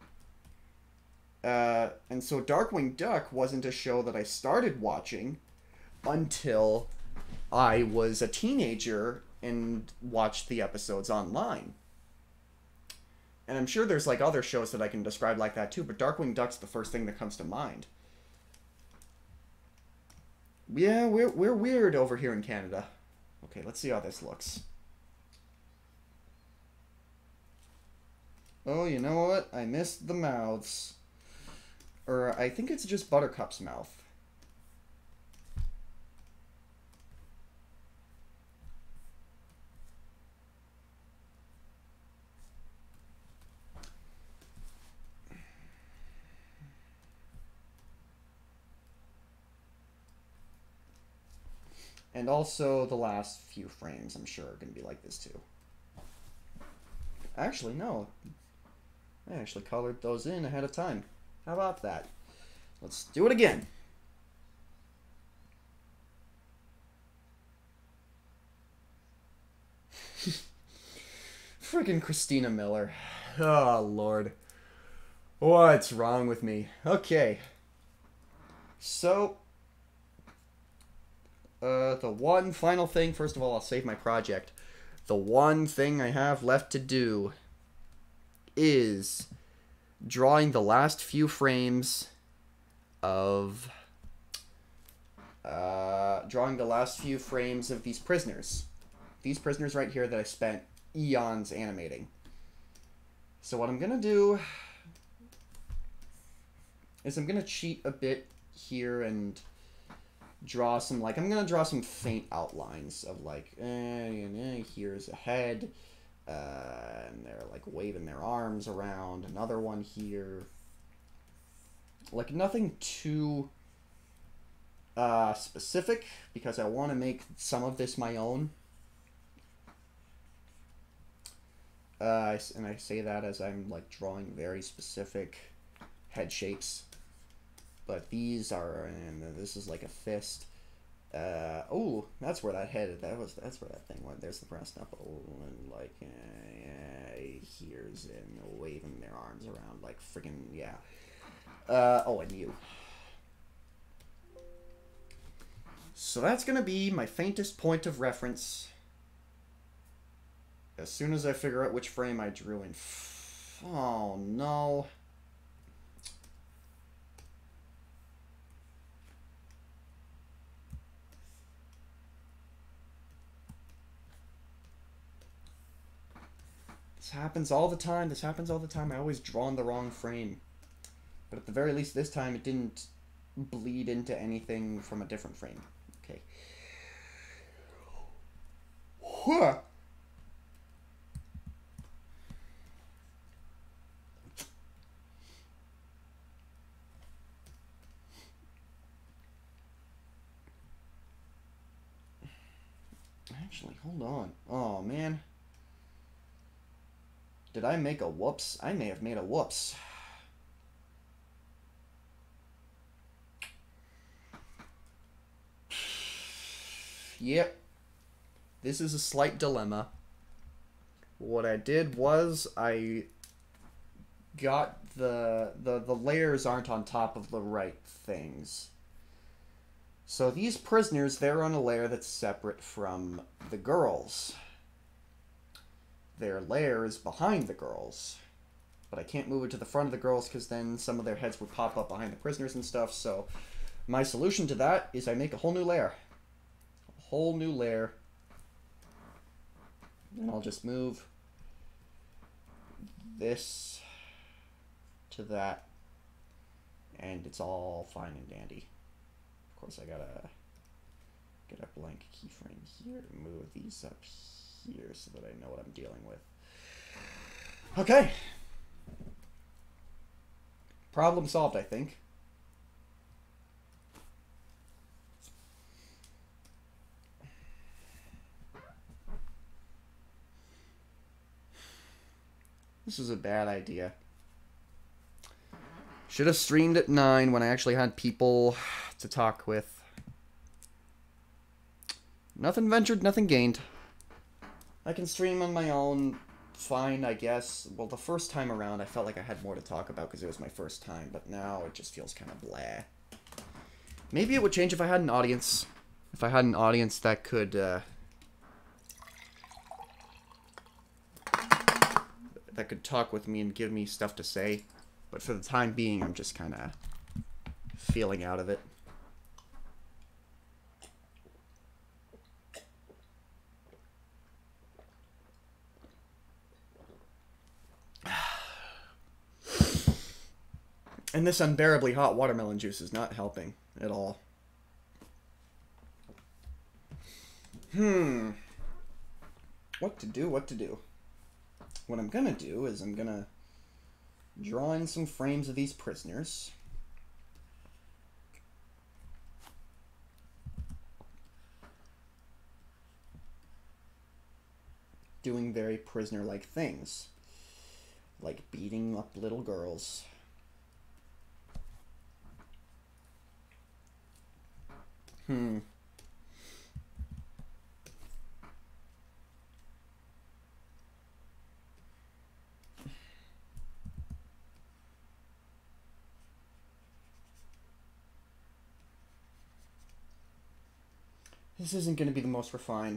Uh, and so Darkwing Duck wasn't a show that I started watching until I was a teenager and watched the episodes online. And I'm sure there's like other shows that I can describe like that too, but Darkwing Duck's the first thing that comes to mind. Yeah, we're, we're weird over here in Canada. Okay, let's see how this looks. Oh, you know what? I missed the mouths. Or I think it's just Buttercup's mouth. And also the last few frames, I'm sure, are going to be like this too. Actually, no. I actually colored those in ahead of time. How about that? Let's do it again. Freaking Christina Miller. Oh, Lord. What's wrong with me? Okay. So, uh, the one final thing, first of all, I'll save my project. The one thing I have left to do is drawing the last few frames of uh, drawing the last few frames of these prisoners. These prisoners right here that I spent eons animating. So what I'm gonna do is I'm gonna cheat a bit here and draw some, like, I'm gonna draw some faint outlines of like, eh, eh, here's a head. Uh, and they're like waving their arms around. Another one here. Like nothing too uh, specific because I want to make some of this my own. Uh, and I say that as I'm like drawing very specific head shapes. But these are, and this is like a fist. Uh, oh, that's where that head, that was, that's where that thing went. There's the brass knuckle, and like, uh, here's, and waving their arms around, like, friggin', yeah. Uh, oh, and you. So that's gonna be my faintest point of reference. As soon as I figure out which frame I drew in. Oh, no. This happens all the time. This happens all the time. I always draw in the wrong frame. But at the very least this time it didn't bleed into anything from a different frame. Okay. Huh. Actually, hold on. Oh, man. Did I make a whoops? I may have made a whoops. Yep. This is a slight dilemma. What I did was I got the, the, the layers aren't on top of the right things. So these prisoners, they're on a layer that's separate from the girls. Their layer is behind the girls. But I can't move it to the front of the girls because then some of their heads would pop up behind the prisoners and stuff. So my solution to that is I make a whole new layer. A whole new layer. Then I'll just move this to that. And it's all fine and dandy. Of course, I gotta get a blank keyframe here and move these up here so that I know what I'm dealing with. Okay. Problem solved, I think. This is a bad idea. Should have streamed at nine when I actually had people to talk with. Nothing ventured, nothing gained. I can stream on my own, fine, I guess. Well, the first time around, I felt like I had more to talk about because it was my first time, but now it just feels kind of blah. Maybe it would change if I had an audience. If I had an audience that could, uh... that could talk with me and give me stuff to say. But for the time being, I'm just kind of feeling out of it. And this unbearably hot watermelon juice is not helping at all. Hmm. What to do, what to do. What I'm gonna do is I'm gonna draw in some frames of these prisoners. Doing very prisoner-like things. Like beating up little girls. Hmm. This isn't going to be the most refined.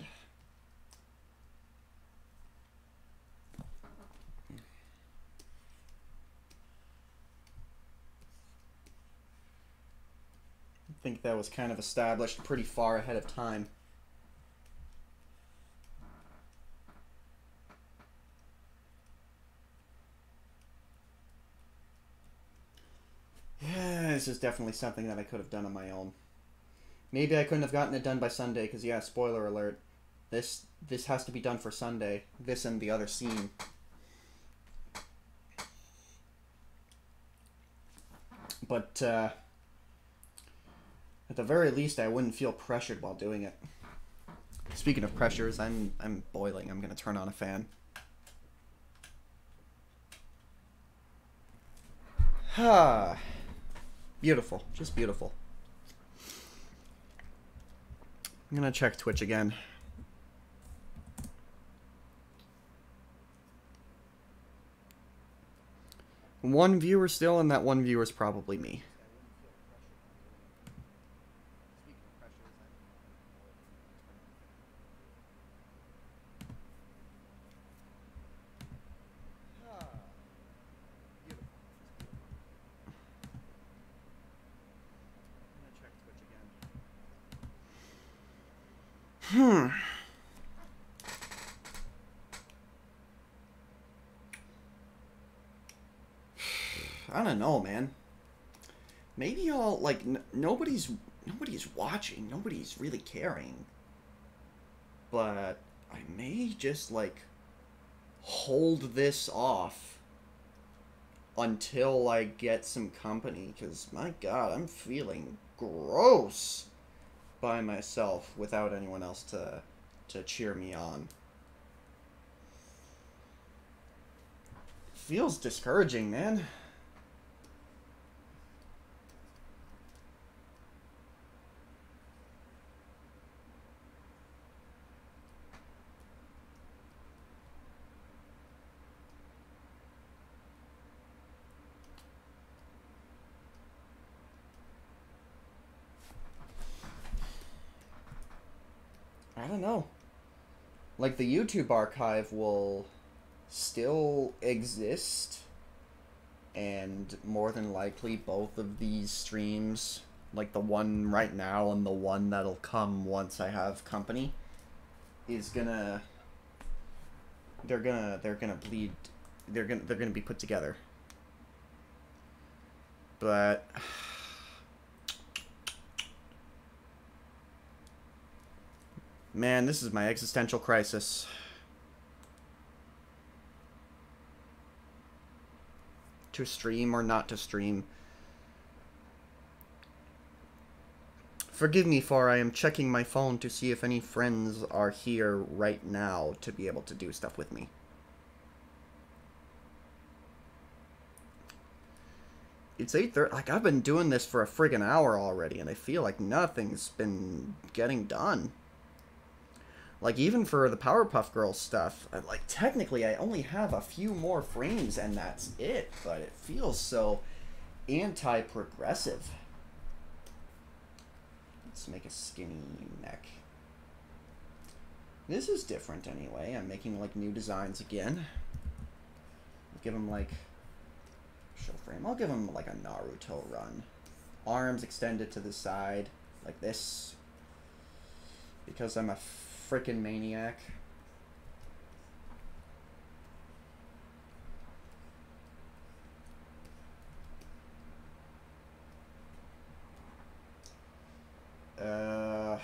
I think that was kind of established pretty far ahead of time. Yeah, this is definitely something that I could have done on my own. Maybe I couldn't have gotten it done by Sunday, because yeah, spoiler alert. This this has to be done for Sunday. This and the other scene. But, uh... at the very least, I wouldn't feel pressured while doing it. Speaking of pressures, I'm I'm boiling. I'm gonna turn on a fan. Ah, beautiful, just beautiful. I'm gonna check Twitch again. One viewer still, and that one viewer's probably me. Hmm. I don't know, man. Maybe I'll, like, n nobody's, nobody's watching, nobody's really caring. But I may just, like, hold this off until I get some company, because, my God, I'm feeling gross by myself without anyone else to to cheer me on. Feels discouraging, man. I don't know. Like, the YouTube archive will still exist, and more than likely both of these streams, like the one right now and the one that'll come once I have company, is gonna they're gonna they're gonna bleed they're gonna they're gonna be put together. But man, this is my existential crisis. to stream or not to stream. Forgive me, for I am checking my phone to see if any friends are here right now to be able to do stuff with me. It's eight thirty. Like, I've been doing this for a friggin' hour already, and I feel like nothing's been getting done. Like, even for the Powerpuff Girls stuff, like, technically I only have a few more frames and that's it, but it feels so anti-progressive. Let's make a skinny neck. This is different anyway. I'm making, like, new designs again. I'll give them, like, show frame. I'll give them, like, a Naruto run. Arms extended to the side, like this. Because I'm a frickin' maniac. Uh,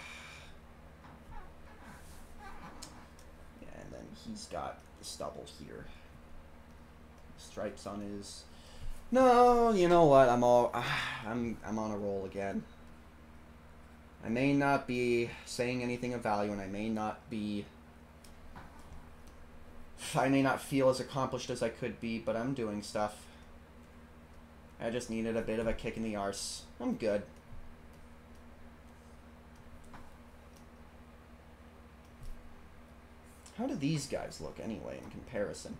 yeah, and then he's got the stubble here. Stripes on his. No, you know what? I'm all. I'm. I'm on a roll again. I may not be saying anything of value, and I may not be... I may not feel as accomplished as I could be, but I'm doing stuff. I just needed a bit of a kick in the arse. I'm good. How do these guys look, anyway, in comparison?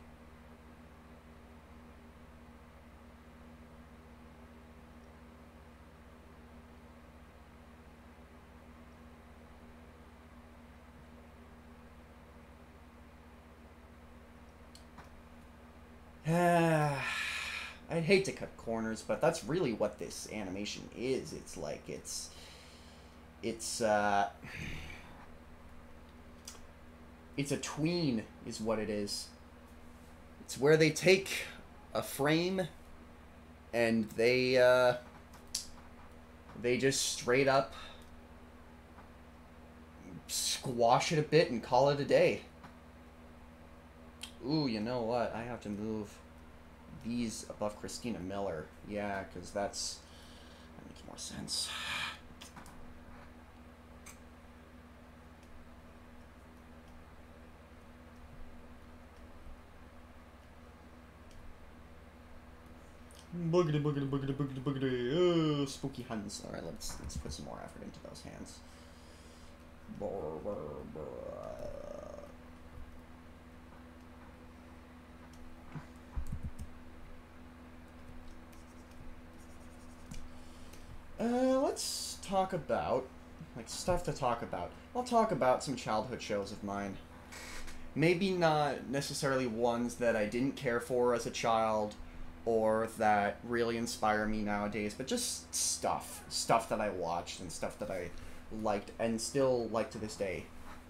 I'd hate to cut corners, but that's really what this animation is. It's like, it's... It's, uh... It's a tween, is what it is. It's where they take a frame, and they, uh... They just straight up squash it a bit and call it a day. Ooh, you know what? I have to move these above Christina Miller. Yeah, because that's... That makes more sense. Boogity, boogity, boogity, boogity, boogity. Oh, spooky hands. Alright, let's, let's put some more effort into those hands. Brr, brr, brr. Uh, let's talk about, like, stuff to talk about. I'll talk about some childhood shows of mine. Maybe not necessarily ones that I didn't care for as a child, or that really inspire me nowadays, but just stuff. Stuff that I watched, and stuff that I liked, and still like to this day.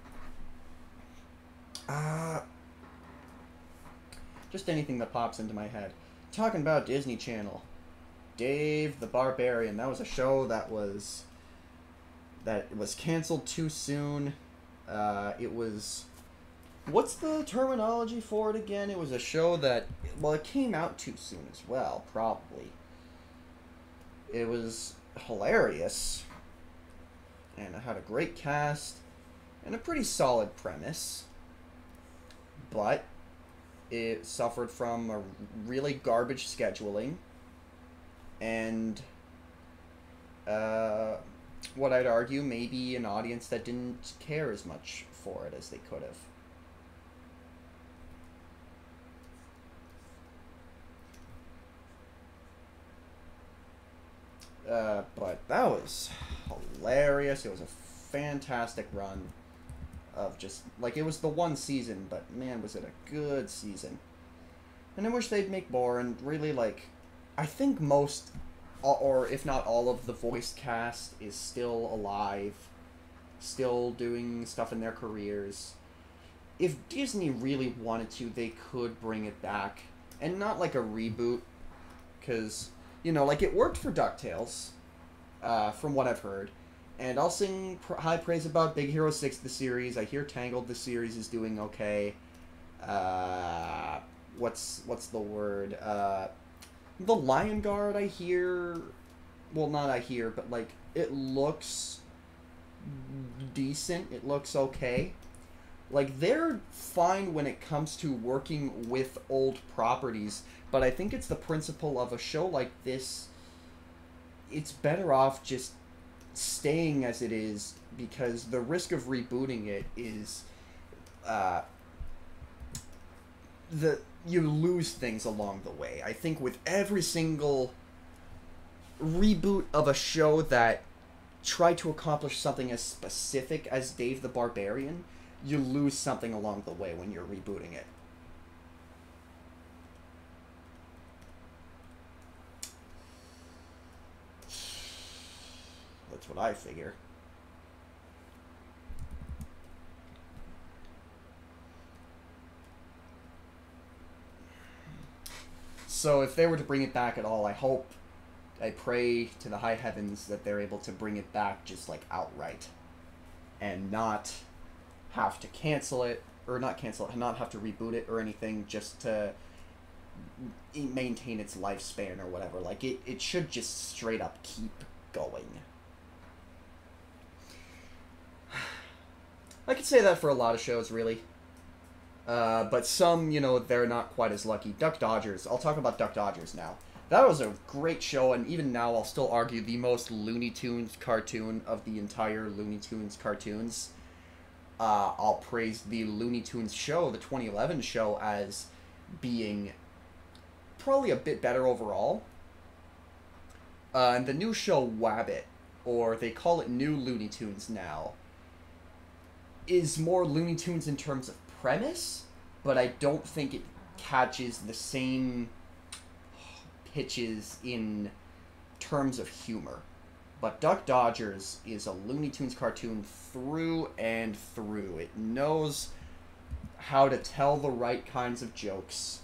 Uh, just anything that pops into my head. Talking about Disney Channel. Dave the Barbarian. That was a show that was that was canceled too soon. Uh, it was, what's the terminology for it again? It was a show that, well, it came out too soon as well, probably. It was hilarious, and it had a great cast and a pretty solid premise, but it suffered from a really garbage scheduling. And uh, what I'd argue, maybe an audience that didn't care as much for it as they could have. Uh, but that was hilarious. It was a fantastic run of just, like, it was the one season, but man, was it a good season. And I wish they'd make more, and really, like, I think most, or if not all of the voice cast is still alive, still doing stuff in their careers. If Disney really wanted to, they could bring it back, and not like a reboot, because, you know, like, it worked for DuckTales, uh, from what I've heard, and I'll sing pr high praise about Big Hero six, the series. I hear Tangled, the series, is doing okay. Uh, what's, what's the word? Uh... The Lion Guard, I hear... Well, not I hear, but, like, it looks decent. It looks okay. Like, they're fine when it comes to working with old properties, but I think it's the principle of a show like this. It's better off just staying as it is, because the risk of rebooting it is uh, the you lose things along the way. I think with every single reboot of a show that tried to accomplish something as specific as Dave the Barbarian, you lose something along the way when you're rebooting it. That's what I figure. So if they were to bring it back at all, I hope, I pray to the high heavens that they're able to bring it back just like outright. And not have to cancel it, or not cancel it, not have to reboot it or anything, just to maintain its lifespan or whatever. Like, it, it should just straight up keep going. I could say that for a lot of shows, really. Uh, but some, you know, they're not quite as lucky. Duck Dodgers. I'll talk about Duck Dodgers now. That was a great show, and even now I'll still argue the most Looney Tunes cartoon of the entire Looney Tunes cartoons. Uh, I'll praise the Looney Tunes show, the twenty eleven show, as being probably a bit better overall. Uh, and the new show, Wabbit, or they call it New Looney Tunes now, is more Looney Tunes in terms of premise, but I don't think it catches the same pitches in terms of humor. But Duck Dodgers is a Looney Tunes cartoon through and through. It knows how to tell the right kinds of jokes,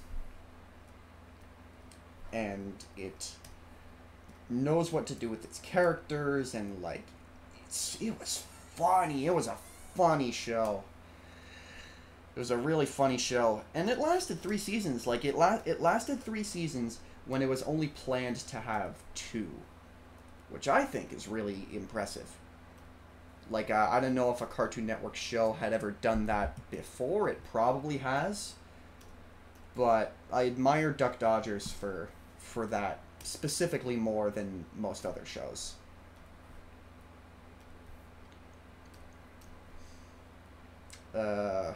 and it knows what to do with its characters, and like, it's, it was funny. It was a funny show. It was a really funny show, and it lasted three seasons. Like, it la it lasted three seasons when it was only planned to have two, which I think is really impressive. Like, uh, I don't know if a Cartoon Network show had ever done that before. It probably has, but I admire Duck Dodgers for for that specifically more than most other shows. Uh,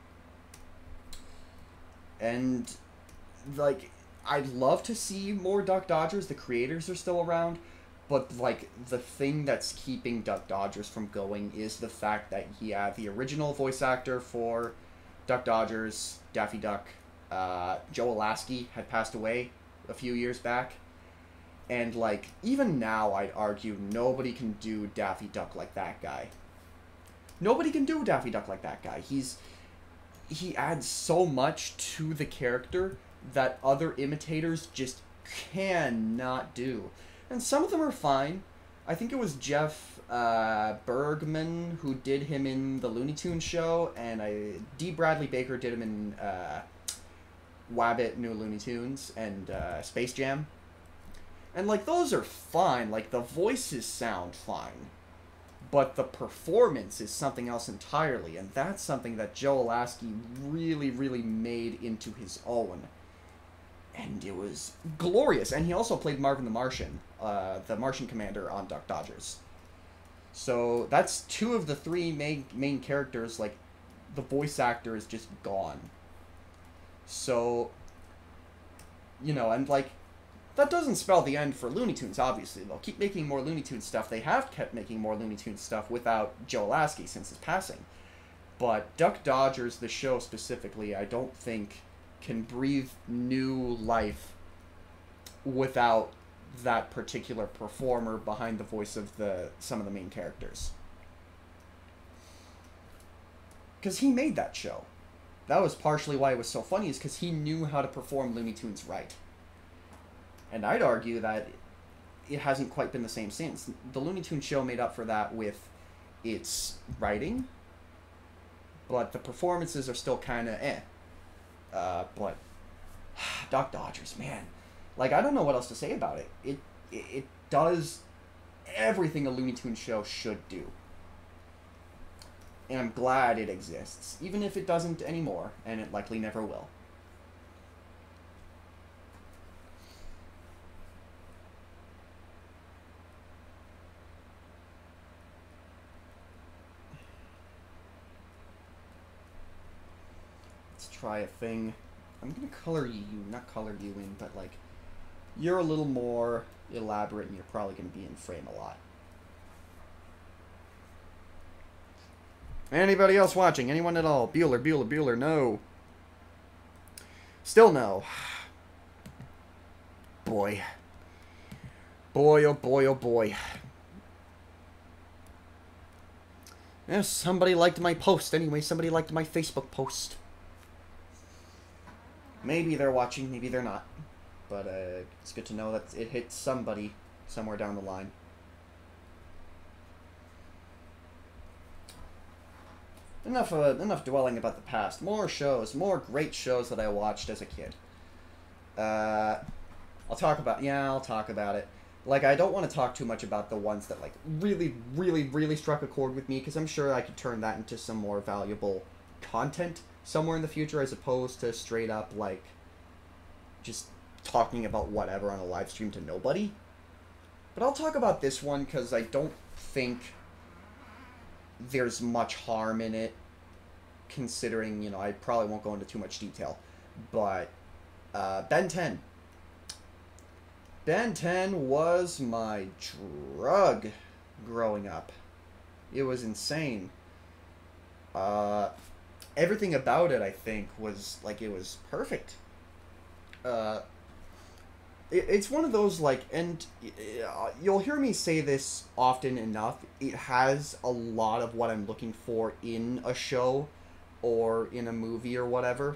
and like, I'd love to see more Duck Dodgers. The creators are still around, but like, the thing that's keeping Duck Dodgers from going is the fact that, yeah, the original voice actor for Duck Dodgers, Daffy Duck, uh, Joe Alaskey, had passed away a few years back. And like, even now, I'd argue nobody can do Daffy Duck like that guy. Nobody can do Daffy Duck like that guy. He's he adds so much to the character that other imitators just cannot do. And some of them are fine. I think it was Jeff uh, Bergman who did him in the Looney Tunes show, and I, D. Bradley Baker did him in uh, Wabbit, New Looney Tunes, and uh, Space Jam. And like, those are fine. Like, the voices sound fine. But the performance is something else entirely, and that's something that Joe Alaskey really, really made into his own. And it was glorious. And he also played Marvin the Martian, uh, the Martian commander on Duck Dodgers. So that's two of the three main, main characters. Like, the voice actor is just gone. So, you know, and like, that doesn't spell the end for Looney Tunes, obviously. They'll keep making more Looney Tunes stuff. They have kept making more Looney Tunes stuff without Joe Alaskey since his passing. But Duck Dodgers, the show specifically, I don't think can breathe new life without that particular performer behind the voice of the some of the main characters. Because he made that show. That was partially why it was so funny, is because he knew how to perform Looney Tunes right. And I'd argue that it hasn't quite been the same since. The Looney Tunes show made up for that with its writing, but the performances are still kind of eh. Uh, but Duck Dodgers, man. Like, I don't know what else to say about it. It it, it does everything a Looney Tunes show should do. And I'm glad it exists, even if it doesn't anymore, and it likely never will. Let's try a thing. I'm gonna color you, not color you in, but like, you're a little more elaborate and you're probably gonna be in frame a lot. Anybody else watching? Anyone at all? Bueller, Bueller, Bueller, no. Still no. Boy. Boy, oh boy, oh boy. Yeah, somebody liked my post anyway. Somebody liked my Facebook post. Maybe they're watching, maybe they're not. But uh, it's good to know that it hit somebody somewhere down the line. Enough, uh, enough dwelling about the past. More shows, more great shows that I watched as a kid. Uh, I'll talk about, yeah, I'll talk about it. Like, I don't want to talk too much about the ones that, like, really, really, really struck a chord with me, because I'm sure I could turn that into some more valuable content somewhere in the future, as opposed to straight up, like, just talking about whatever on a live stream to nobody. But I'll talk about this one, because I don't think there's much harm in it, considering, you know, I probably won't go into too much detail. But, uh, Ben ten. Ben ten was my drug growing up. It was insane. Uh, everything about it, I think, was, like, it was perfect. Uh, it, it's one of those, like, and uh, you'll hear me say this often enough, it has a lot of what I'm looking for in a show or in a movie or whatever.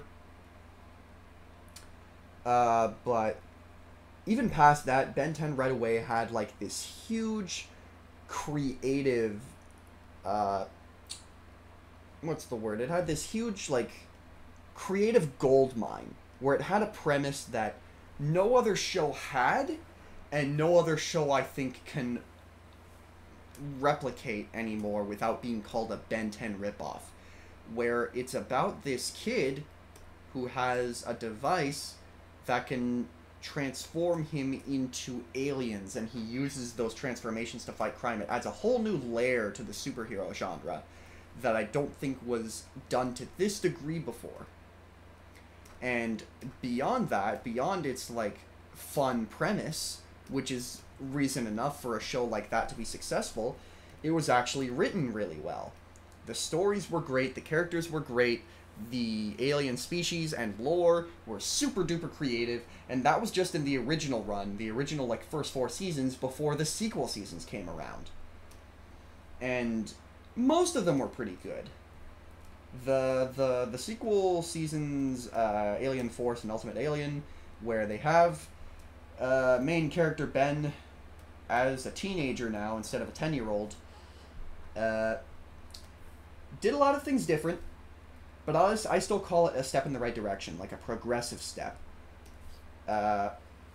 Uh, but even past that, Ben ten right away had, like, this huge creative, uh, what's the word? It had this huge, like, creative gold mine, where it had a premise that no other show had, and no other show, I think, can replicate anymore without being called a Ben ten ripoff, where it's about this kid who has a device that can transform him into aliens, and he uses those transformations to fight crime. It adds a whole new layer to the superhero genre that I don't think was done to this degree before. And beyond that, beyond its, like, fun premise, which is reason enough for a show like that to be successful, it was actually written really well. The stories were great, the characters were great, the alien species and lore were super duper creative, and that was just in the original run, the original, like, first four seasons before the sequel seasons came around. And most of them were pretty good. The the the sequel seasons, uh, Alien Force and Ultimate Alien, where they have uh, main character Ben as a teenager now instead of a ten-year-old, uh, did a lot of things different. But I, I still call it a step in the right direction, like a progressive step. Uh,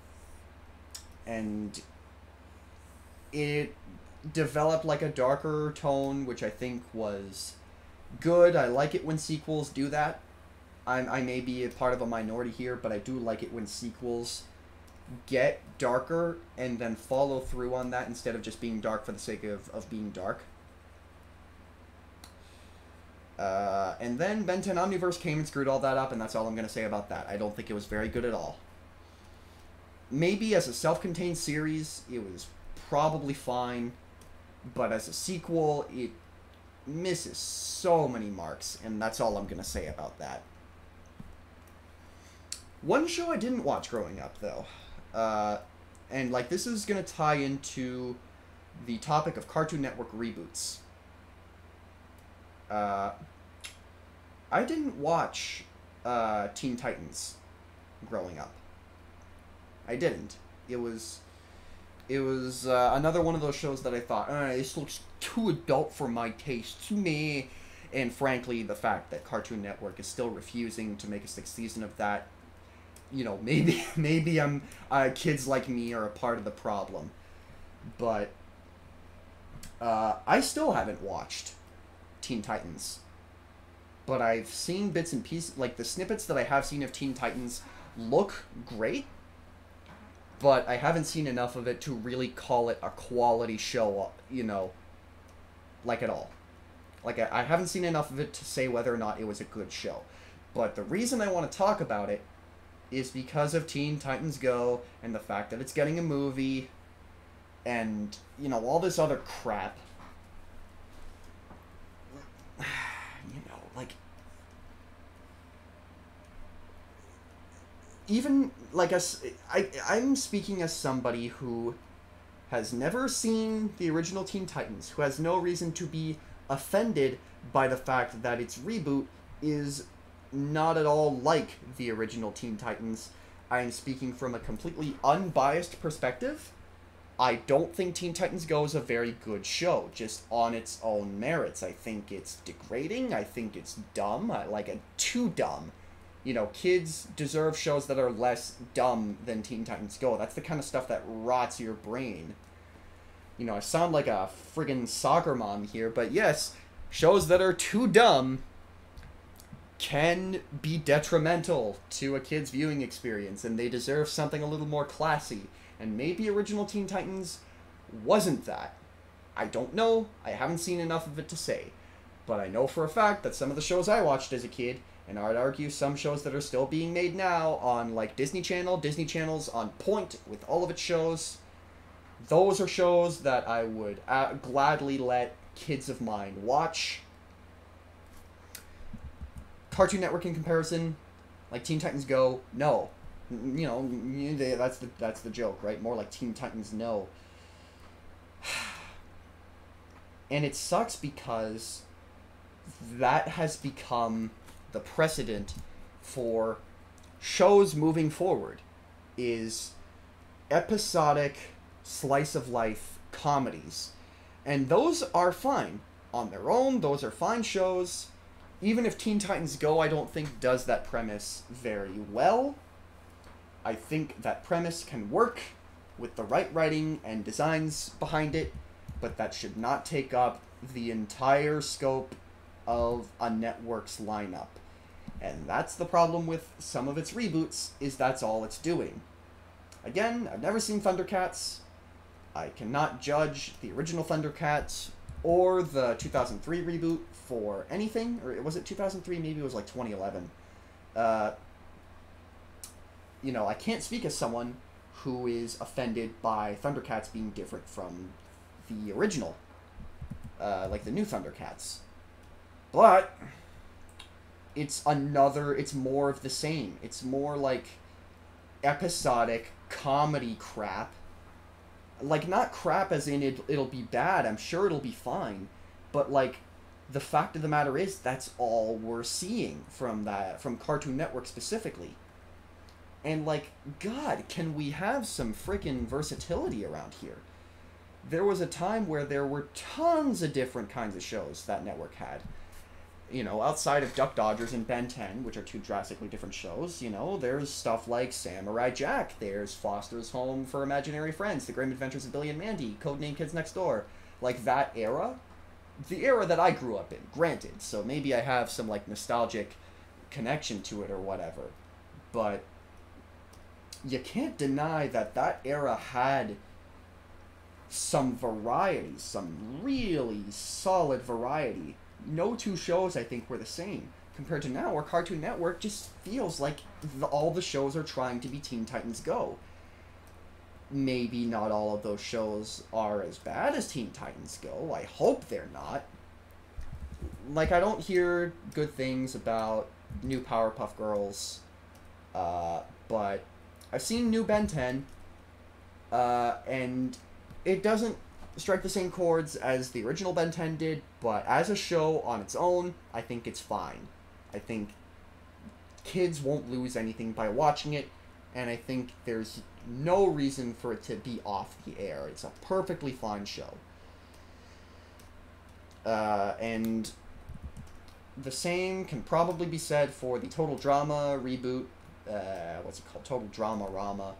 and it developed like a darker tone, which I think was good. I like it when sequels do that. I, I may be a part of a minority here, but I do like it when sequels get darker and then follow through on that instead of just being dark for the sake of, of being dark. Uh, and then Ben ten Omniverse came and screwed all that up, and that's all I'm going to say about that. I don't think it was very good at all. Maybe as a self-contained series, it was probably fine, but as a sequel, it misses so many marks, and that's all I'm going to say about that. One show I didn't watch growing up, though, uh, and, like, this is going to tie into the topic of Cartoon Network reboots. Uh, I didn't watch uh, Teen Titans growing up. I didn't. It was, it was uh, another one of those shows that I thought, uh, this looks too adult for my taste, me. And frankly, the fact that Cartoon Network is still refusing to make a sixth season of that you know, maybe maybe I'm uh, kids like me are a part of the problem, but uh, I still haven't watched Teen Titans. But I've seen bits and pieces, like the snippets that I have seen of Teen Titans look great, but I haven't seen enough of it to really call it a quality show, you know, like at all. Like, I, I haven't seen enough of it to say whether or not it was a good show. But the reason I want to talk about it is because of Teen Titans Go and the fact that it's getting a movie and, you know, all this other crap. You know, like, even, like, as, I, I'm speaking as somebody who has never seen the original Teen Titans, who has no reason to be offended by the fact that its reboot is not at all like the original Teen Titans. I am speaking from a completely unbiased perspective. I don't think Teen Titans Go is a very good show, just on its own merits. I think it's degrading. I think it's dumb. I like it too dumb. You know, kids deserve shows that are less dumb than Teen Titans Go. That's the kind of stuff that rots your brain. You know, I sound like a friggin' soccer mom here, but yes, shows that are too dumb can be detrimental to a kid's viewing experience, and they deserve something a little more classy. And maybe original Teen Titans wasn't that. I don't know. I haven't seen enough of it to say. But I know for a fact that some of the shows I watched as a kid, and I'd argue some shows that are still being made now on, like, Disney Channel, Disney Channel's on point with all of its shows, those are shows that I would uh, gladly let kids of mine watch. Cartoon Network in comparison, like Teen Titans Go, no. You know, that's the that's the joke, right? More like Teen Titans, no. And it sucks because that has become the precedent for shows moving forward, is episodic slice of life comedies. And those are fine on their own. Those are fine shows. Even if Teen Titans Go, I don't think, does that premise very well. I think that premise can work with the right writing and designs behind it, but that should not take up the entire scope of a network's lineup. And that's the problem with some of its reboots, is that's all it's doing. Again, I've never seen Thundercats. I cannot judge the original Thundercats or the two thousand three reboot for anything. Or was it two thousand three? Maybe it was like twenty eleven. Uh... You know, I can't speak as someone who is offended by Thundercats being different from the original, uh, like the new Thundercats. But it's another, it's more of the same. It's more like episodic comedy crap. Like, not crap as in it, it'll be bad, I'm sure it'll be fine, but like, the fact of the matter is, that's all we're seeing from that, from Cartoon Network specifically. And, like, God, can we have some frickin' versatility around here? There was a time where there were tons of different kinds of shows that network had. You know, outside of Duck Dodgers and Ben ten, which are two drastically different shows, you know, there's stuff like Samurai Jack, there's Foster's Home for Imaginary Friends, The Grim Adventures of Billy and Mandy, Codename Kids Next Door. Like, that era, the era that I grew up in, granted, so maybe I have some, like, nostalgic connection to it or whatever, but you can't deny that that era had some variety, some really solid variety. No two shows, I think, were the same, compared to now, where Cartoon Network just feels like the, all the shows are trying to be Teen Titans Go. Maybe not all of those shows are as bad as Teen Titans Go. I hope they're not. Like, I don't hear good things about new Powerpuff Girls, uh, but I've seen new Ben ten, uh, and it doesn't strike the same chords as the original Ben ten did, but as a show on its own, I think it's fine. I think kids won't lose anything by watching it, and I think there's no reason for it to be off the air. It's a perfectly fine show. Uh, and the same can probably be said for the Total Drama reboot uh, what's it called? Total Drama-Rama,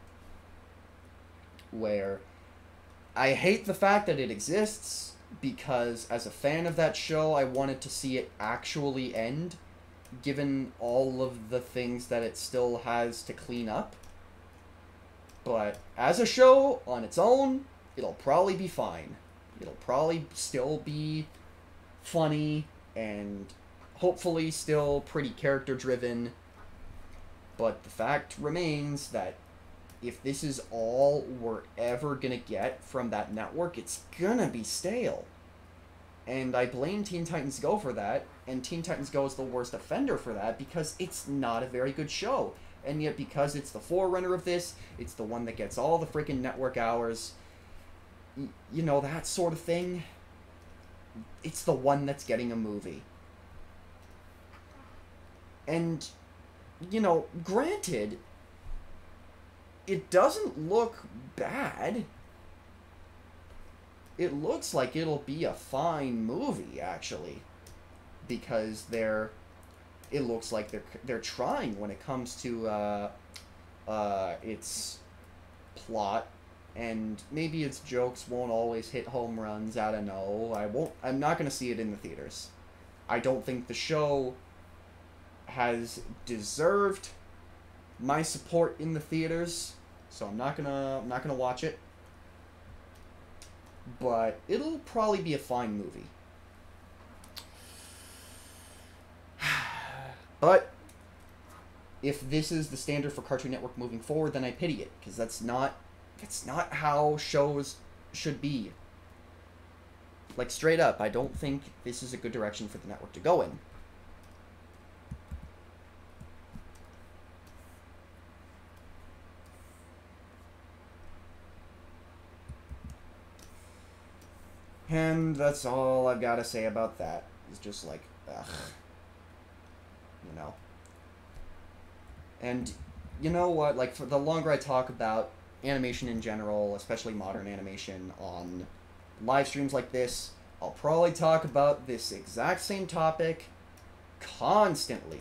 where I hate the fact that it exists, because as a fan of that show, I wanted to see it actually end, given all of the things that it still has to clean up. But as a show, on its own, it'll probably be fine. It'll probably still be funny, and hopefully still pretty character-driven. But the fact remains that if this is all we're ever gonna get from that network, it's gonna be stale. And I blame Teen Titans Go for that, and Teen Titans Go is the worst offender for that, because it's not a very good show. And yet, because it's the forerunner of this, it's the one that gets all the freaking network hours, y you know, that sort of thing, it's the one that's getting a movie. And, you know, granted, it doesn't look bad. It looks like it'll be a fine movie, actually, because they're, it looks like they're they're trying when it comes to uh, uh, its plot, and maybe its jokes won't always hit home runs. I don't know. I won't. I'm not gonna see it in the theaters. I don't think the show has deserved my support in the theaters, so I'm not gonna I'm not gonna watch it. But it'll probably be a fine movie. But if this is the standard for Cartoon Network moving forward, then I pity it, because that's not that's not how shows should be. Like, straight up, I don't think this is a good direction for the network to go in. And that's all I've got to say about that. It's just like, ugh. You know. And you know what? Like, for the longer I talk about animation in general, especially modern animation, on live streams like this, I'll probably talk about this exact same topic constantly.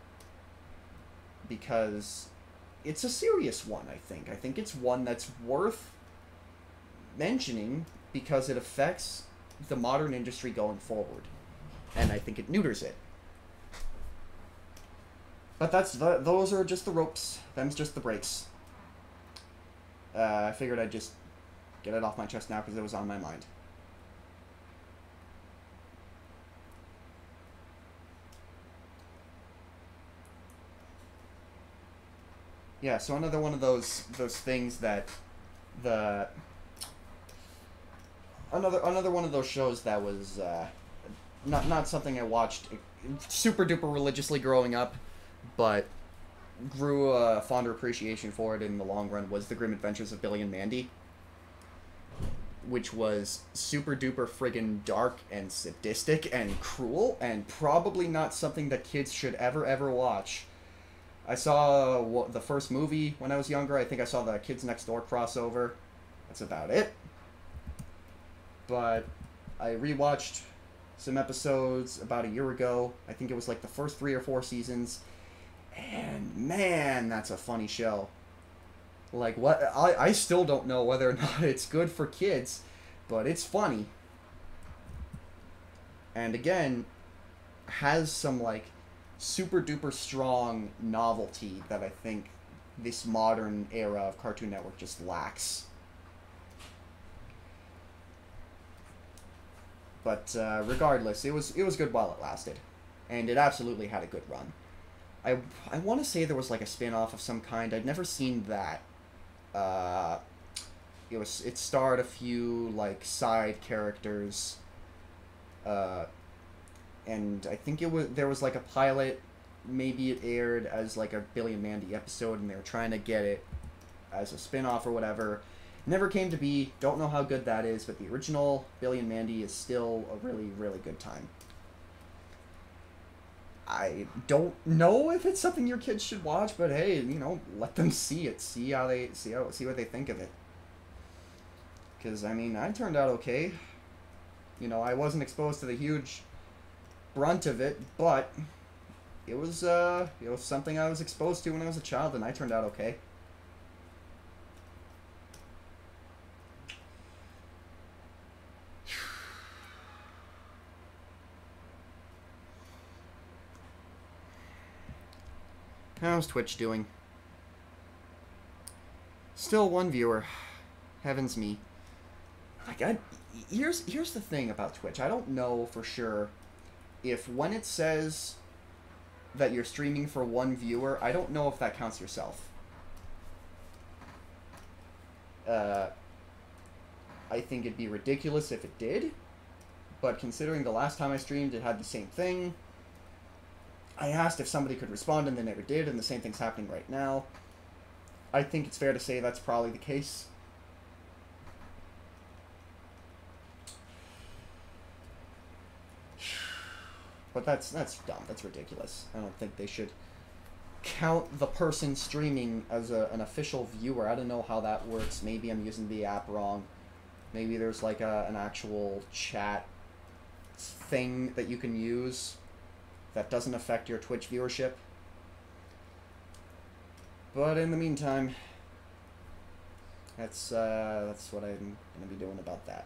Because it's a serious one, I think. I think it's one that's worth mentioning, because it affects the modern industry going forward. And I think it neuters it. But that's the, those are just the ropes. Them's just the breaks. Uh, I figured I'd just get it off my chest now because it was on my mind. Yeah, so another one of those those things that the Another another one of those shows that was uh, not not something I watched super duper religiously growing up, but grew a fonder appreciation for it in the long run, was The Grim Adventures of Billy and Mandy, which was super duper friggin' dark and sadistic and cruel, and probably not something that kids should ever ever watch. I saw the first movie when I was younger. I think I saw the Kids Next Door crossover. That's about it. But I rewatched some episodes about a year ago. I think it was like the first three or four seasons. And man, that's a funny show. Like, what? I, I still don't know whether or not it's good for kids, but it's funny. And again, has some like super duper strong novelty that I think this modern era of Cartoon Network just lacks. But uh, regardless, it was it was good while it lasted, and it absolutely had a good run. I I want to say there was like a spin-off of some kind. I'd never seen that. Uh, it was it starred a few like side characters. Uh, and I think it was there was like a pilot. Maybe it aired as like a Billy and Mandy episode, and they were trying to get it as a spin-off or whatever. Never came to be. Don't know how good that is, but the original Billy and Mandy is still a really, really good time. I don't know if it's something your kids should watch, but hey, you know, let them see it. See how they see how see what they think of it. Because I mean, I turned out okay. You know, I wasn't exposed to the huge brunt of it, but it was uh, it was something I was exposed to when I was a child, and I turned out okay. How's Twitch doing? Still one viewer. Heavens me. Like I, here's here's the thing about Twitch. I don't know for sure if when it says that you're streaming for one viewer, I don't know if that counts yourself. Uh, I think it'd be ridiculous if it did, but considering the last time I streamed it had the same thing, I asked if somebody could respond and they never did, and the same thing's happening right now. I think it's fair to say that's probably the case. But that's that's dumb. That's ridiculous. I don't think they should count the person streaming as a, an official viewer. I don't know how that works. Maybe I'm using the app wrong. Maybe there's like a, an actual chat thing that you can use that doesn't affect your Twitch viewership. But in the meantime, that's uh, that's what I'm going to be doing about that.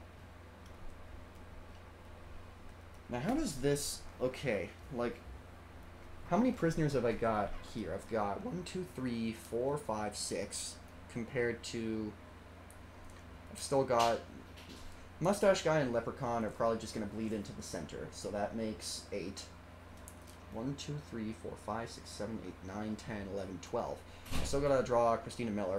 Now, how does this... Okay, like, how many prisoners have I got here? I've got one, two, three, four, five, six, compared to... I've still got... Mustache Guy and Leprechaun are probably just going to bleed into the center, so that makes eight. one, two, three, four, five, six, seven, eight, nine, ten, eleven, twelve. I still gotta draw Christina Miller.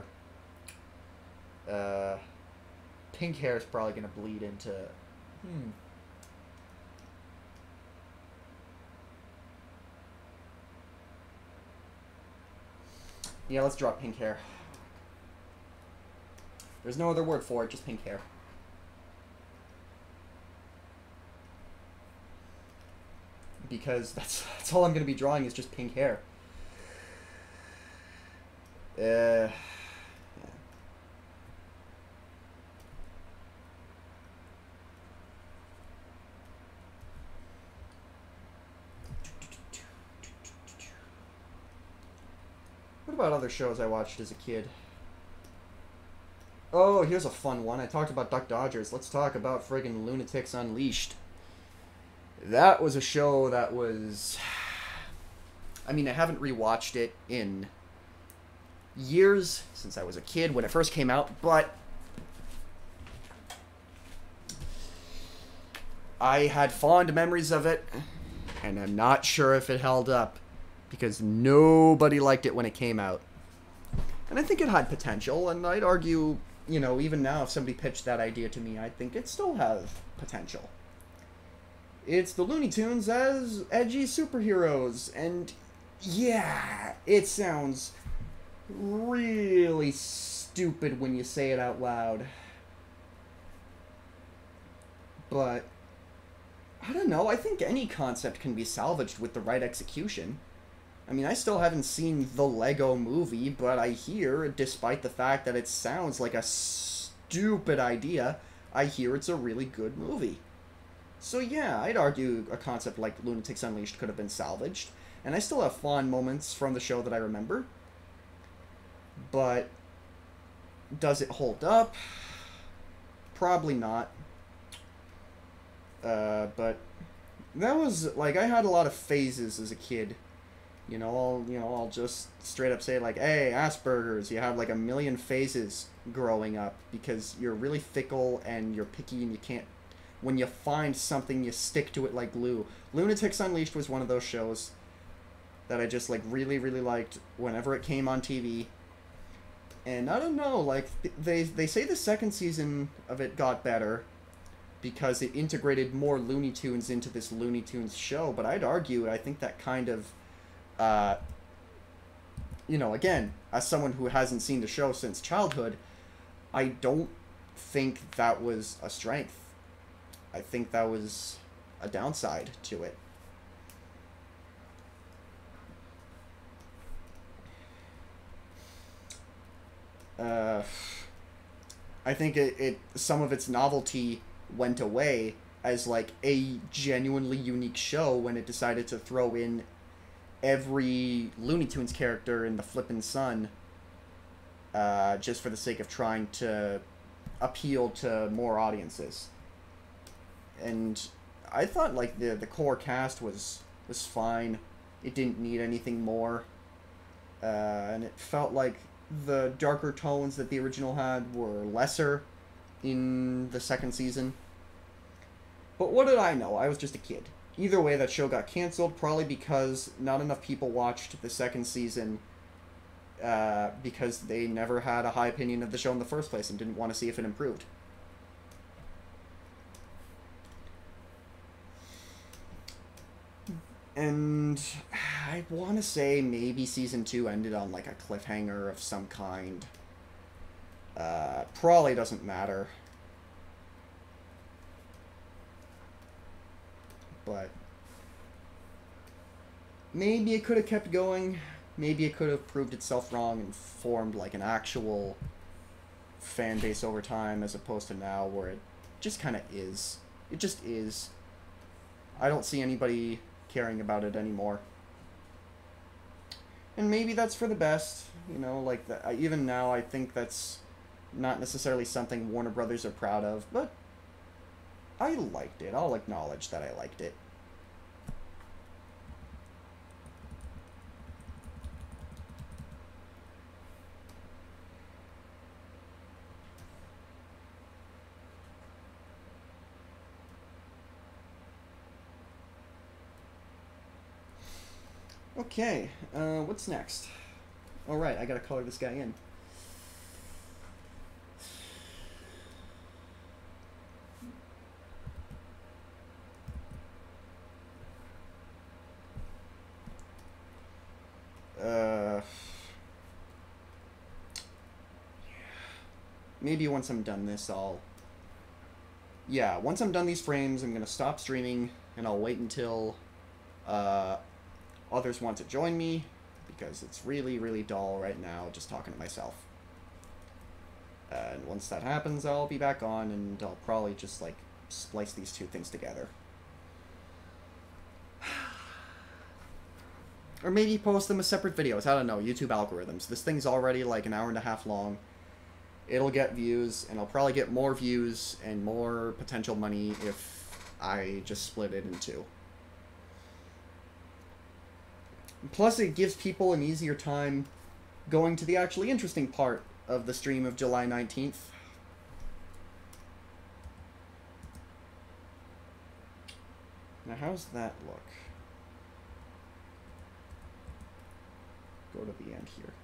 Uh, pink hair is probably gonna bleed into... Hmm... Yeah, let's draw pink hair. There's no other word for it, just pink hair. Because that's, that's all I'm going to be drawing is just pink hair. Uh, yeah. What about other shows I watched as a kid? Oh, here's a fun one. I talked about Duck Dodgers. Let's talk about friggin' Lunatics Unleashed. That was a show that was... I mean, I haven't rewatched it in years, since I was a kid when it first came out, but... I had fond memories of it, and I'm not sure if it held up, because nobody liked it when it came out. And I think it had potential, and I'd argue, you know, even now, if somebody pitched that idea to me, I think it still has potential. It's the Looney Tunes as edgy superheroes, and yeah, it sounds really stupid when you say it out loud. But, I don't know, I think any concept can be salvaged with the right execution. I mean, I still haven't seen the Lego Movie, but I hear, despite the fact that it sounds like a stupid idea, I hear it's a really good movie. So yeah, I'd argue a concept like Lunatics Unleashed could have been salvaged, and I still have fond moments from the show that I remember. But does it hold up? Probably not. Uh, but that was, like, I had a lot of phases as a kid. You know, I'll, you know, I'll just straight up say, like, hey, Asperger's, you have, like, a million phases growing up because you're really fickle and you're picky and you can't, when you find something, you stick to it like glue. Lunatics Unleashed was one of those shows that I just, like, really, really liked whenever it came on T V. And I don't know, like, they, they say the second season of it got better because it integrated more Looney Tunes into this Looney Tunes show, but I'd argue, I think that kind of... Uh, you know, again, as someone who hasn't seen the show since childhood, I don't think that was a strength. I think that was a downside to it. Uh, I think it, it some of its novelty went away as, like, a genuinely unique show when it decided to throw in every Looney Tunes character in the Flippin' Sun, uh, just for the sake of trying to appeal to more audiences. And I thought like the the core cast was was fine. It didn't need anything more, uh, and it felt like the darker tones that the original had were lesser in the second season. But what did I know? I was just a kid. Either way, that show got canceled, probably because not enough people watched the second season, uh, because they never had a high opinion of the show in the first place and didn't want to see if it improved. And I want to say maybe season two ended on like a cliffhanger of some kind. Uh, probably doesn't matter. But maybe it could have kept going. Maybe it could have proved itself wrong and formed like an actual fan base over time, as opposed to now where it just kind of is. It just is. I don't see anybody caring about it anymore. And maybe that's for the best. You know, like the, even now I think that's not necessarily something Warner Brothers are proud of, but I liked it. I'll acknowledge that I liked it. Okay, uh, what's next? All right, I gotta color this guy in. Uh, maybe once I'm done this, I'll... Yeah, once I'm done these frames, I'm gonna stop streaming, and I'll wait until uh, others want to join me, because it's really, really dull right now just talking to myself. Uh, and once that happens, I'll be back on, and I'll probably just, like, splice these two things together. Or maybe post them as separate videos. I don't know. YouTube algorithms. This thing's already like an hour and a half long. It'll get views, and I'll probably get more views and more potential money if I just split it in two. Plus, it gives people an easier time going to the actually interesting part of the stream of July nineteenth. Now, how's that look? Go to the end here.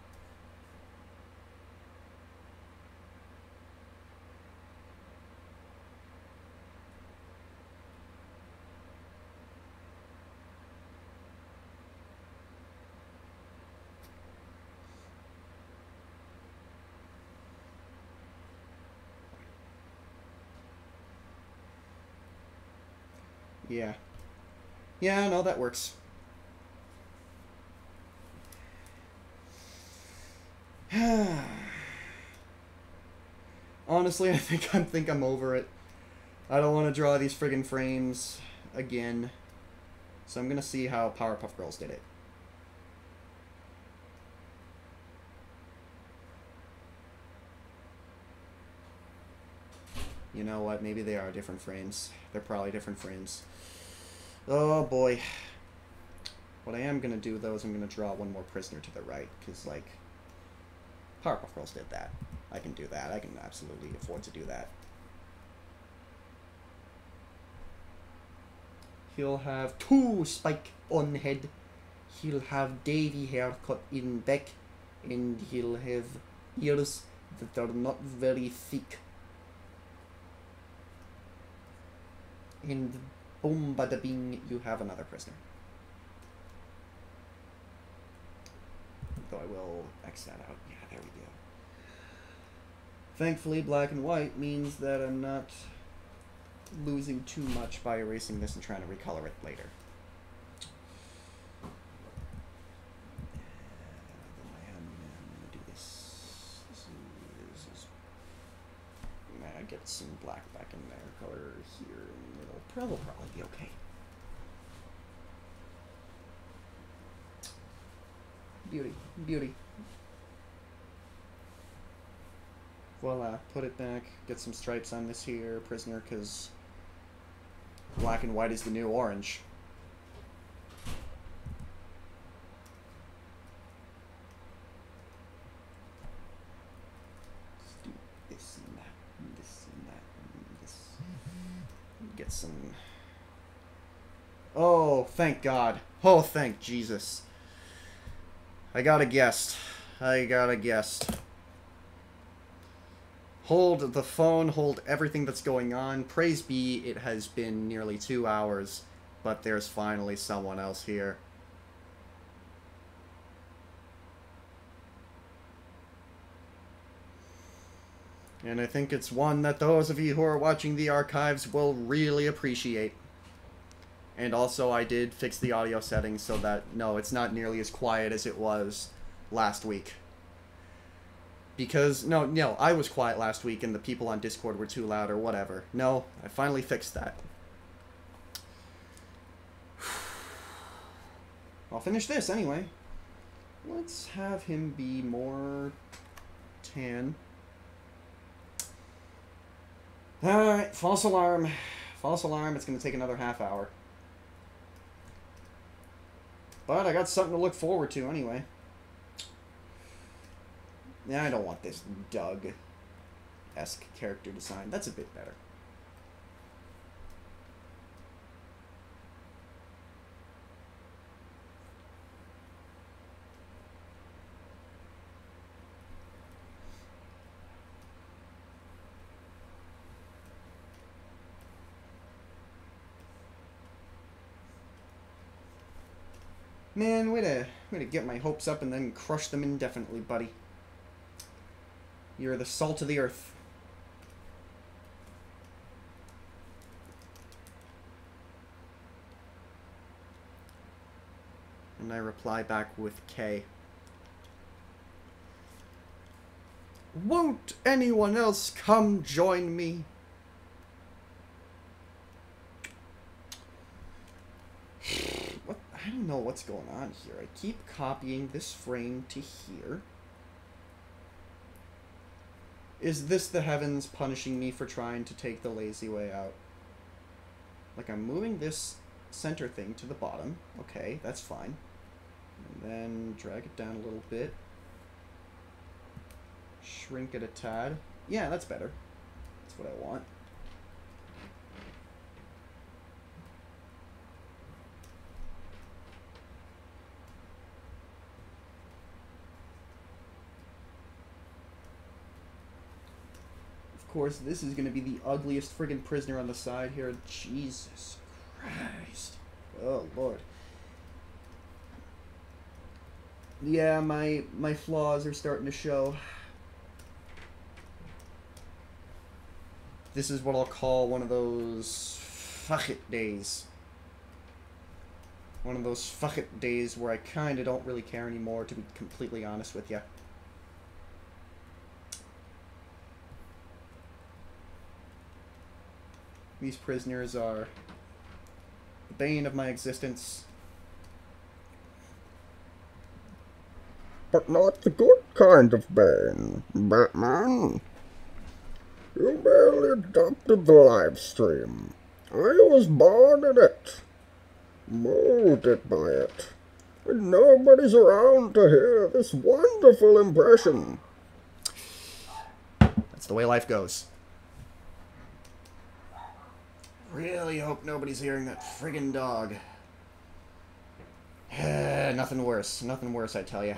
Yeah. Yeah, no, that works. Honestly, I think I think I'm over it. I don't want to draw these friggin' frames again. So I'm gonna see how Powerpuff Girls did it. You know what? Maybe they are different frames. They're probably different frames. Oh boy. What I am gonna do though is I'm gonna draw one more prisoner to the right, because like Powerpuff Girls did that. I can do that. I can absolutely afford to do that. He'll have two spike on head. He'll have Davy haircut in back, and he'll have ears that are not very thick. And boom, bada bing, you have another prisoner. Though I will X that out. Yeah, there we go. Thankfully, black and white means that I'm not losing too much by erasing this and trying to recolor it later. I am going to do this. This is, this is, nah, get some black back in there. Color here in the middle. Probably, probably be okay. Beauty. Beauty. Voila. Put it back. Get some stripes on this here prisoner, because black and white is the new orange. Let's do this and that, and this and that, and this. Get some... Oh, thank God. Oh, thank Jesus. I got a guest. I got a guest. Hold the phone, hold everything that's going on. Praise be, it has been nearly two hours, but there's finally someone else here. And I think it's one that those of you who are watching the archives will really appreciate. And also, I did fix the audio settings so that, no, it's not nearly as quiet as it was last week. Because, no, no, I was quiet last week and the people on Discord were too loud or whatever. No, I finally fixed that. I'll finish this anyway. Let's have him be more tan. Alright, false alarm. False alarm, it's going to take another half hour. But I got something to look forward to anyway. Yeah, I don't want this Doug-esque character design. That's a bit better. Man, way to, way to get my hopes up and then crush them indefinitely, buddy. You're the salt of the earth. And I reply back with K. Won't anyone else come join me? What? I don't know what's going on here. I keep copying this frame to here. Is this the heavens punishing me for trying to take the lazy way out? Like, I'm moving this center thing to the bottom. Okay, that's fine. And then drag it down a little bit. Shrink it a tad. Yeah, that's better. That's what I want. Of course, this is going to be the ugliest friggin' prisoner on the side here. Jesus Christ. Oh, Lord. Yeah, my, my flaws are starting to show. This is what I'll call one of those fuck it days. One of those fuck it days where I kind of don't really care anymore, to be completely honest with you. These prisoners are the bane of my existence. But not the good kind of bane, Batman. You barely adopted the Livestream. I was born in it, molded by it, and nobody's around to hear this wonderful impression. That's the way life goes. Really hope nobody's hearing that friggin' dog. Nothing worse. Nothing worse, I tell you.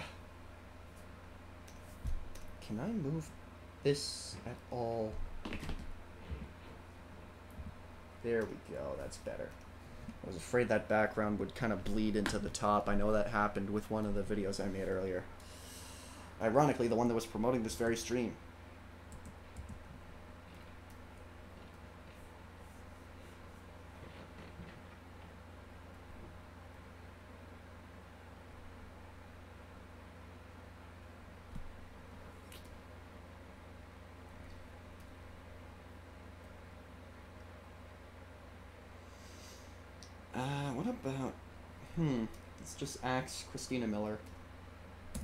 Can I move this at all? There we go. That's better. I was afraid that background would kind of bleed into the top. I know that happened with one of the videos I made earlier. Ironically, the one that was promoting this very stream. Uh, what about... Hmm. Let's just axe Christina Miller.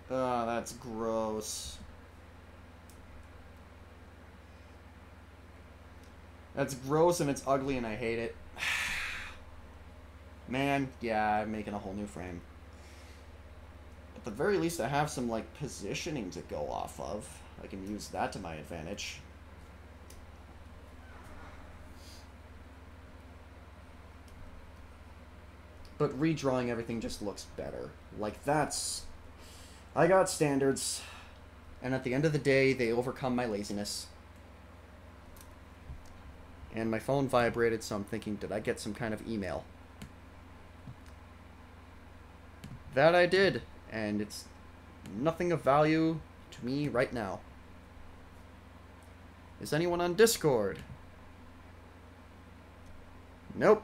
Oh, that's gross. That's gross and it's ugly and I hate it. Man, yeah, I'm making a whole new frame. At the very least, I have some, like, positioning to go off of. I can use that to my advantage. But redrawing everything just looks better. Like, that's... I got standards. And at the end of the day, they overcome my laziness. And my phone vibrated, so I'm thinking, did I get some kind of email? That I did, and it's nothing of value to me right now. Is anyone on Discord? Nope.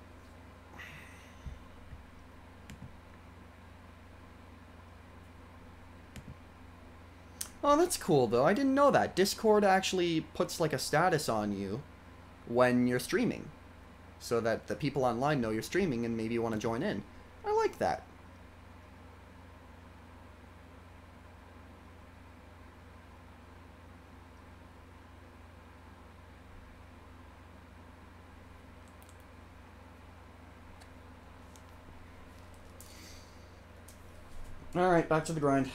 Oh, that's cool, though. I didn't know that. Discord actually puts, like, a status on you when you're streaming, so that the people online know you're streaming and maybe you want to join in. I like that. Alright, back to the grind.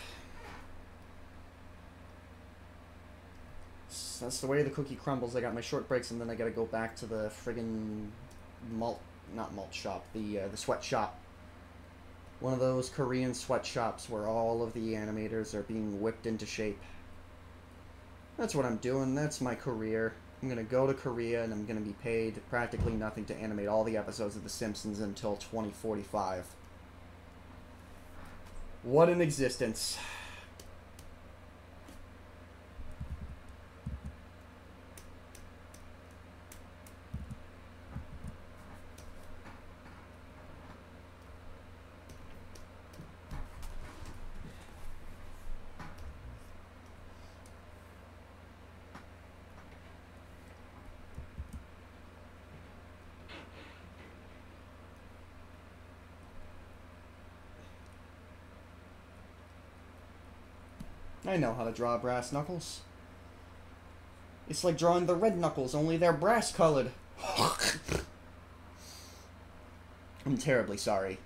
That's the way the cookie crumbles. I got my short breaks, and then I gotta go back to the friggin' malt, not malt shop, the uh, the sweat shop. One of those Korean sweatshops where all of the animators are being whipped into shape. That's what I'm doing. That's my career. I'm gonna go to Korea, and I'm gonna be paid practically nothing to animate all the episodes of The Simpsons until twenty forty-five. What an existence. I know how to draw brass knuckles. It's like drawing the red knuckles, only they're brass colored. I'm terribly sorry.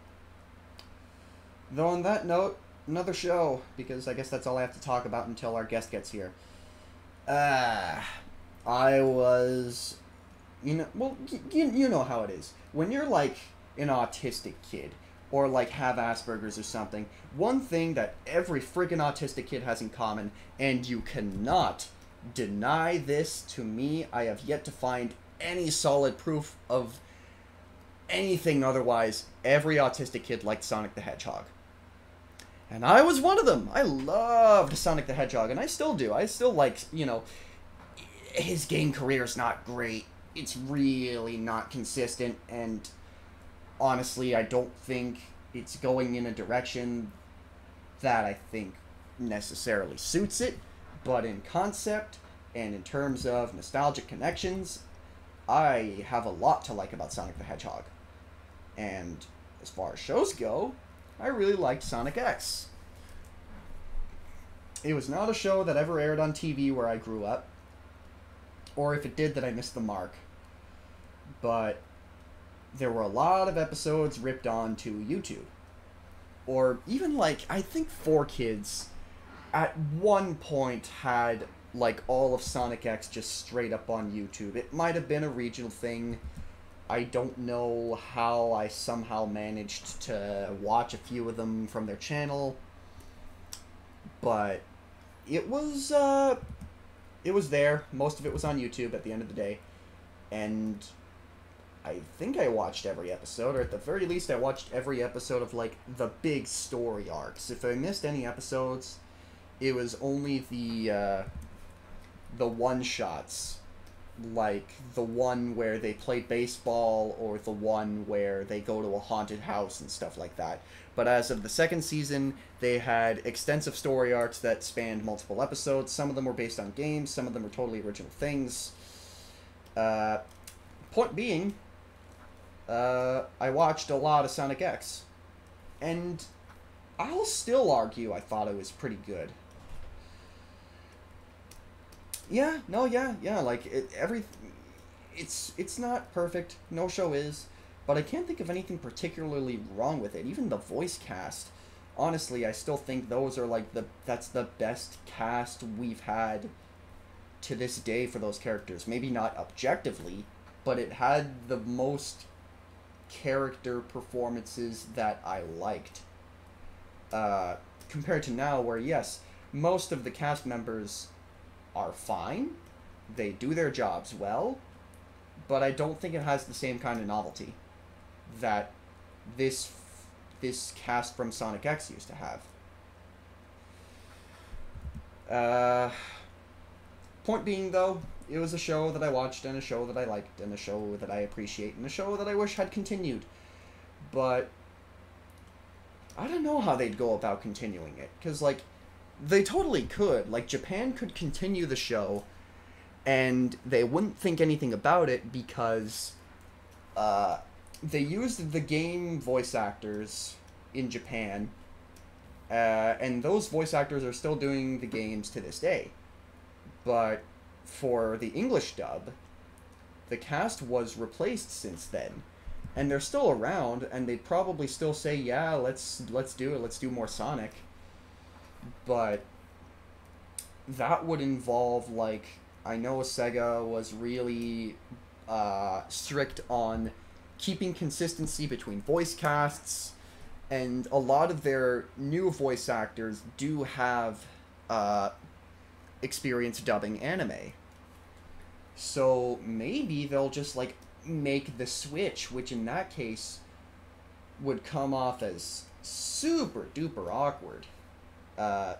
Though on that note, another show, because I guess that's all I have to talk about until our guest gets here. Ah, uh, I was, you know, well, you, you know how it is. When you're like an autistic kid, or like have Asperger's or something, one thing that every friggin' autistic kid has in common, and you cannot deny this to me, I have yet to find any solid proof of anything otherwise, every autistic kid liked Sonic the Hedgehog. And I was one of them. I loved Sonic the Hedgehog, and I still do. I still like, you know, his game career is not great. It's really not consistent, and honestly, I don't think it's going in a direction that I think necessarily suits it, but in concept and in terms of nostalgic connections, I have a lot to like about Sonic the Hedgehog. And as far as shows go, I really liked Sonic X. It was not a show that ever aired on T V where I grew up, or if it did, that I missed the mark. But there were a lot of episodes ripped onto YouTube. Or even, like, I think four kids at one point had, like, all of Sonic X just straight up on YouTube. It might have been a regional thing. I don't know how I somehow managed to watch a few of them from their channel. But it was, uh, it was there. Most of it was on YouTube at the end of the day. And I think I watched every episode, or at the very least I watched every episode of, like, the big story arcs. If I missed any episodes, it was only the, uh, the one-shots. Like, the one where they play baseball, or the one where they go to a haunted house and stuff like that. But as of the second season, they had extensive story arcs that spanned multiple episodes. Some of them were based on games, some of them were totally original things. Uh, point being, Uh, I watched a lot of Sonic X, and I'll still argue I thought it was pretty good. Yeah, no, yeah, yeah, like, it, every, it's, it's not perfect, no show is, but I can't think of anything particularly wrong with it. Even the voice cast, honestly, I still think those are, like, the, that's the best cast we've had to this day for those characters. Maybe not objectively, but it had the most character performances that I liked. Uh, compared to now, where, yes, most of the cast members are fine, they do their jobs well, but I don't think it has the same kind of novelty that this this cast from Sonic X used to have. Uh, point being, though, it was a show that I watched, and a show that I liked, and a show that I appreciate, and a show that I wish had continued. But I don't know how they'd go about continuing it, because, like, they totally could. Like, Japan could continue the show, and they wouldn't think anything about it because uh, they used the game voice actors in Japan, uh, and those voice actors are still doing the games to this day. But for the English dub, the cast was replaced since then, and they're still around, and they'd probably still say, yeah, let's let's do it, let's do more Sonic. But that would involve, like, I know Sega was really uh, strict on keeping consistency between voice casts, and a lot of their new voice actors do have uh, experience dubbing anime. So maybe they'll just, like, make the switch, which in that case would come off as super duper awkward. Uh,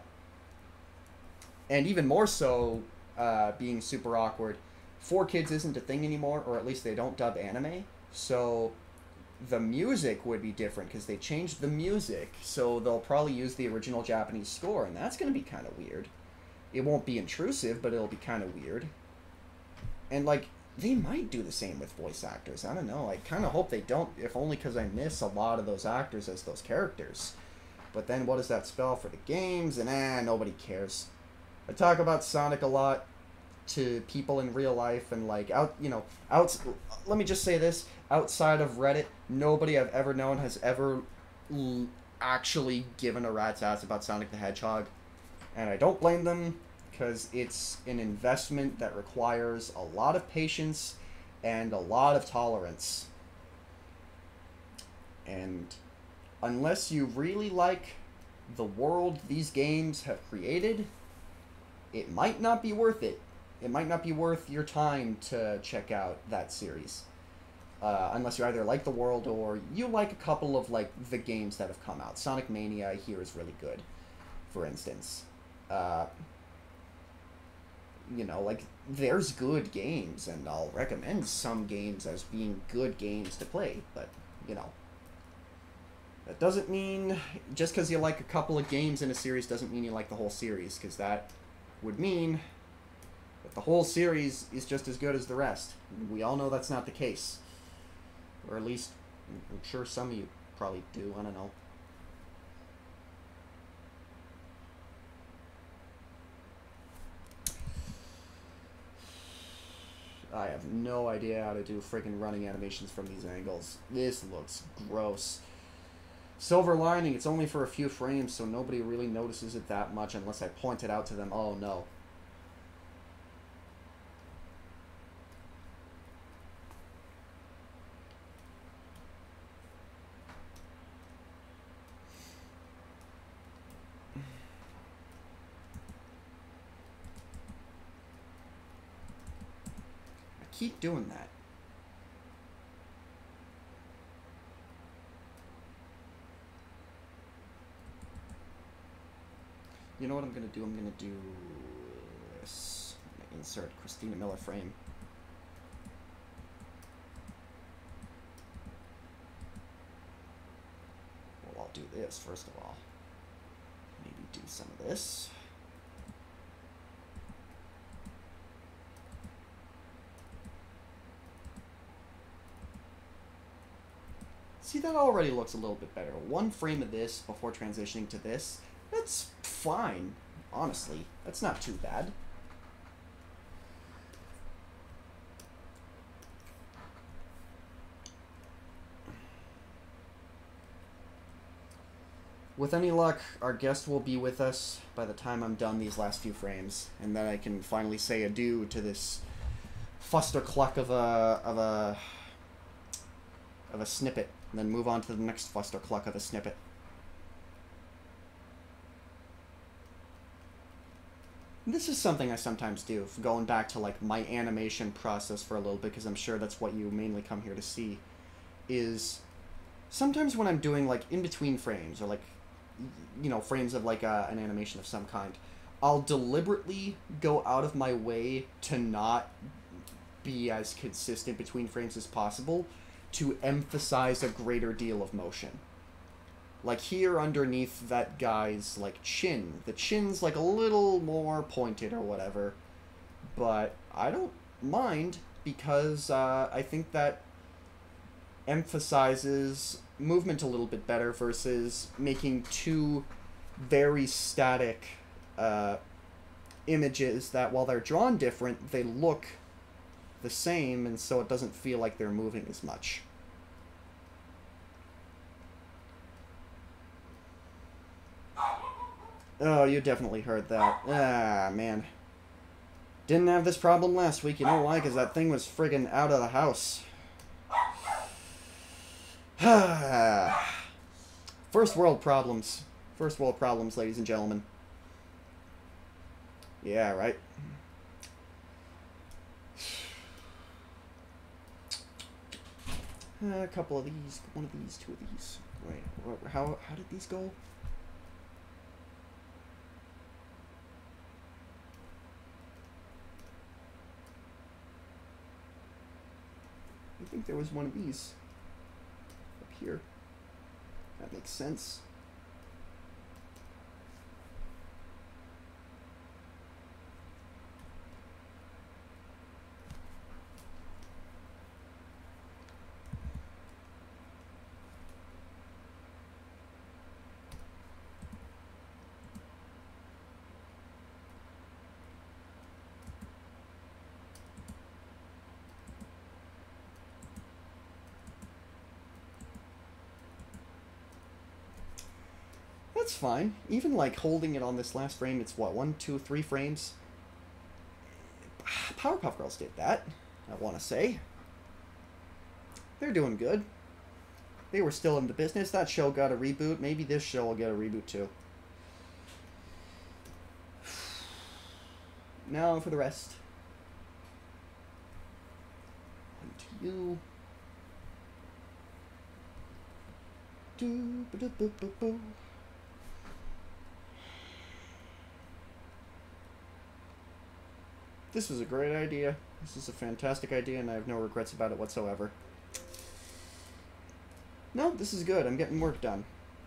and even more so, uh, being super awkward, four kids isn't a thing anymore, or at least they don't dub anime, so the music would be different, because they changed the music, so they'll probably use the original Japanese score, and that's going to be kind of weird. It won't be intrusive, but it'll be kind of weird. And, like, they might do the same with voice actors, I don't know, I kind of hope they don't, if only because I miss a lot of those actors as those characters. But then what does that spell for the games? And eh, nobody cares. I talk about Sonic a lot to people in real life, and like out, you know, out. Let me just say this: outside of Reddit, nobody I've ever known has ever l- actually given a rat's ass about Sonic the Hedgehog, and I don't blame them, because it's an investment that requires a lot of patience and a lot of tolerance. And unless you really like the world these games have created, it might not be worth it. It might not be worth your time to check out that series. Uh, unless you either like the world or you like a couple of, like, the games that have come out. Sonic Mania, I hear, is really good, for instance. Uh, you know, like, there's good games, and I'll recommend some games as being good games to play, but, you know. That doesn't mean, just because you like a couple of games in a series doesn't mean you like the whole series, because that would mean that the whole series is just as good as the rest. We all know that's not the case. Or at least, I'm sure some of you probably do, I don't know. I have no idea how to do friggin' running animations from these angles. This looks gross. Silver lining, it's only for a few frames, so nobody really notices it that much unless I point it out to them. Oh, no. I keep doing that. You know what I'm going to do? I'm going to do this. I'm going to insert Christina Miller frame. Well, I'll do this first of all. Maybe do some of this. See, that already looks a little bit better. One frame of this before transitioning to this, that's fine, honestly. That's not too bad. With any luck, our guest will be with us by the time I'm done these last few frames, and then I can finally say adieu to this fuster cluck of a of a of a snippet, and then move on to the next fuster cluck of a snippet. And this is something I sometimes do, going back to like my animation process for a little bit, because I'm sure that's what you mainly come here to see, is sometimes when I'm doing like in between frames or like, you know, frames of like a, an animation of some kind, I'll deliberately go out of my way to not be as consistent between frames as possible to emphasize a greater deal of motion. Like here underneath that guy's like chin, the chin's like a little more pointed or whatever, but I don't mind because uh, I think that emphasizes movement a little bit better versus making two very static uh, images that, while they're drawn different, they look the same, and so it doesn't feel like they're moving as much. Oh, you definitely heard that. Ah, man. Didn't have this problem last week. You know why? Because that thing was friggin' out of the house. First world problems. First world problems, ladies and gentlemen. Yeah, right? Uh, a couple of these. One of these, two of these. Wait, how, how did these go? I think there was one of these up here. That makes sense. That's fine. Even like holding it on this last frame, it's what, one, two, three frames? Powerpuff Girls did that, I want to say. They're doing good. They were still in the business. That show got a reboot. Maybe this show will get a reboot too. Now for the rest. And to you. Do, ba, do, ba, ba, ba. This was a great idea. This is a fantastic idea, and I have no regrets about it whatsoever. No, this is good. I'm getting work done.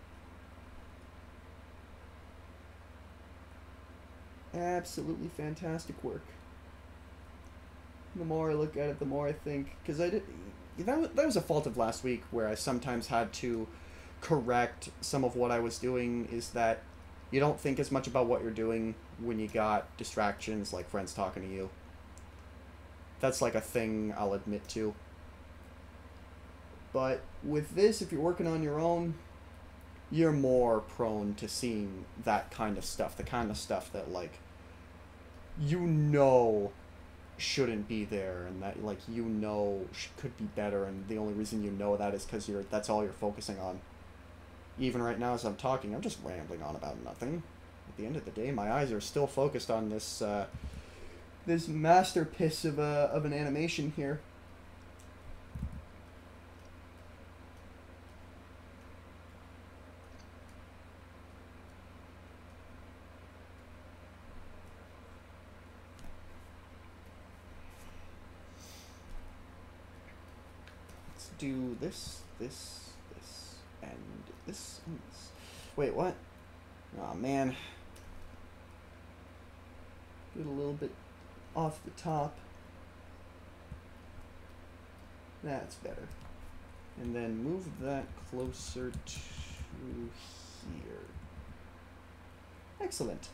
Absolutely fantastic work. The more I look at it, the more I think... Because I did... That, that was a fault of last week, where I sometimes had to correct some of what I was doing, is that you don't think as much about what you're doing when you got distractions like friends talking to you. That's like a thing I'll admit to. But with this, if you're working on your own, you're more prone to seeing that kind of stuff. The kind of stuff that, like, you know shouldn't be there, and that, like, you know could be better, and the only reason you know that is because you're that's all you're focusing on. Even right now as I'm talking, I'm just rambling on about nothing. At the end of the day, my eyes are still focused on this uh, this masterpiece of a of an animation here. Let's do this, this, this, and this, and this. Wait, what? Oh man. Get a little bit off the top. That's better. And then move that closer to here. Excellent.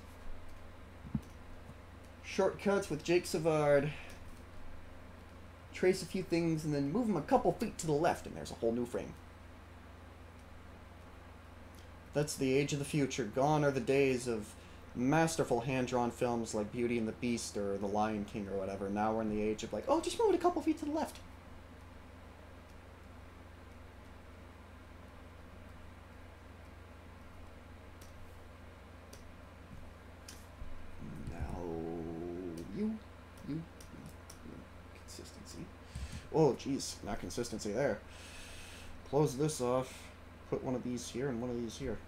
Shortcuts with Jake Savard. Trace a few things and then move them a couple feet to the left and there's a whole new frame. That's the age of the future. Gone are the days of masterful hand-drawn films like Beauty and the Beast or The Lion King or whatever. Now we're in the age of like, oh, just move it a couple feet to the left. Now, you, you, you, you. Consistency. Oh, jeez, not consistency there. Close this off. Put one of these here and one of these here.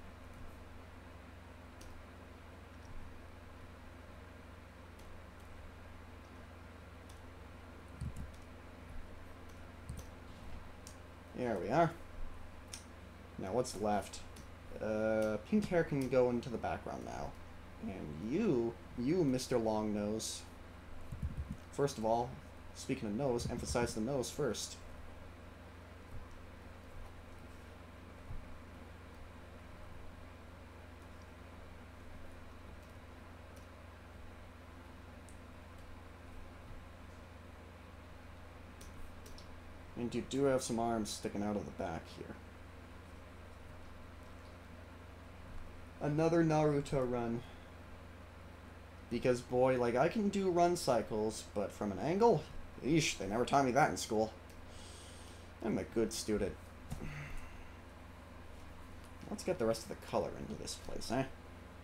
There we are. Now what's left? Uh, pink hair can go into the background now. And you, you Mister Long Nose. First of all, speaking of nose, emphasize the nose first. And you do have some arms sticking out of the back here. Another Naruto run. Because, boy, like, I can do run cycles, but from an angle? Eesh, they never taught me that in school. I'm a good student. Let's get the rest of the color into this place, eh?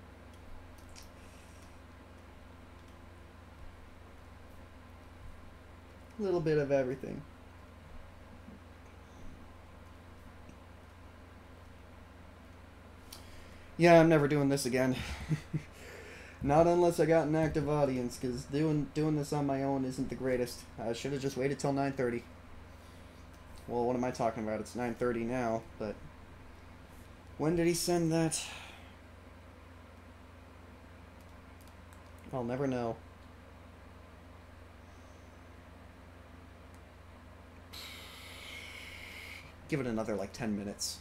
A little bit of everything. Yeah, I'm never doing this again. Not unless I got an active audience, because doing doing this on my own isn't the greatest. I should have just waited till nine thirty. Well, what am I talking about? It's nine thirty now, but... When did he send that? I'll never know. Give it another, like, ten minutes.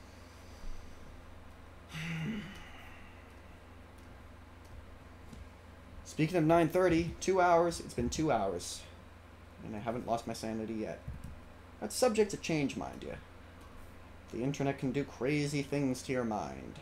Speaking of nine thirty, two hours, it's been two hours. And I haven't lost my sanity yet. That's subject to change, mind you. The internet can do crazy things to your mind.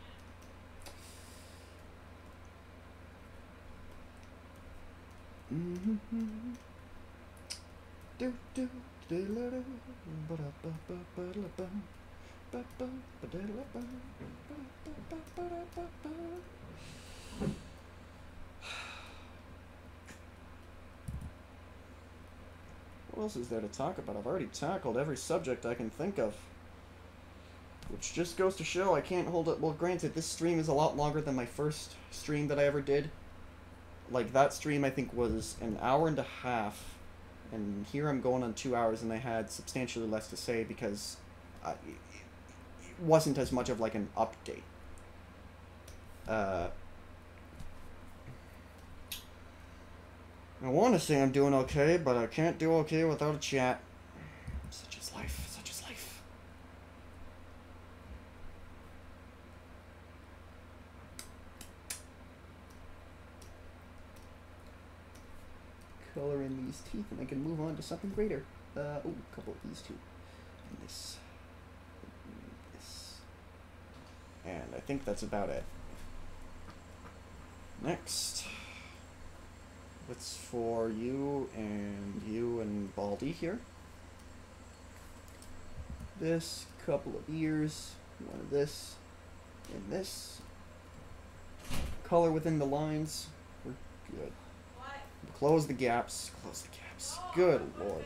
What else is there to talk about? I've already tackled every subject I can think of. Which just goes to show I can't hold it. Well, granted, this stream is a lot longer than my first stream that I ever did. Like, that stream, I think, was an hour and a half. And here I'm going on two hours, and I had substantially less to say because I, it wasn't as much of, like, an update. Uh... I want to say I'm doing okay, but I can't do okay without a chat. Such is life, such is life. Color in these teeth and I can move on to something greater. Uh, oh, a couple of these two. And this. And this. And I think that's about it. Next. It's for you and you and Baldy here. This, couple of ears, one of this, and this. Color within the lines. We're good. Close the gaps. Close the gaps. Good lord.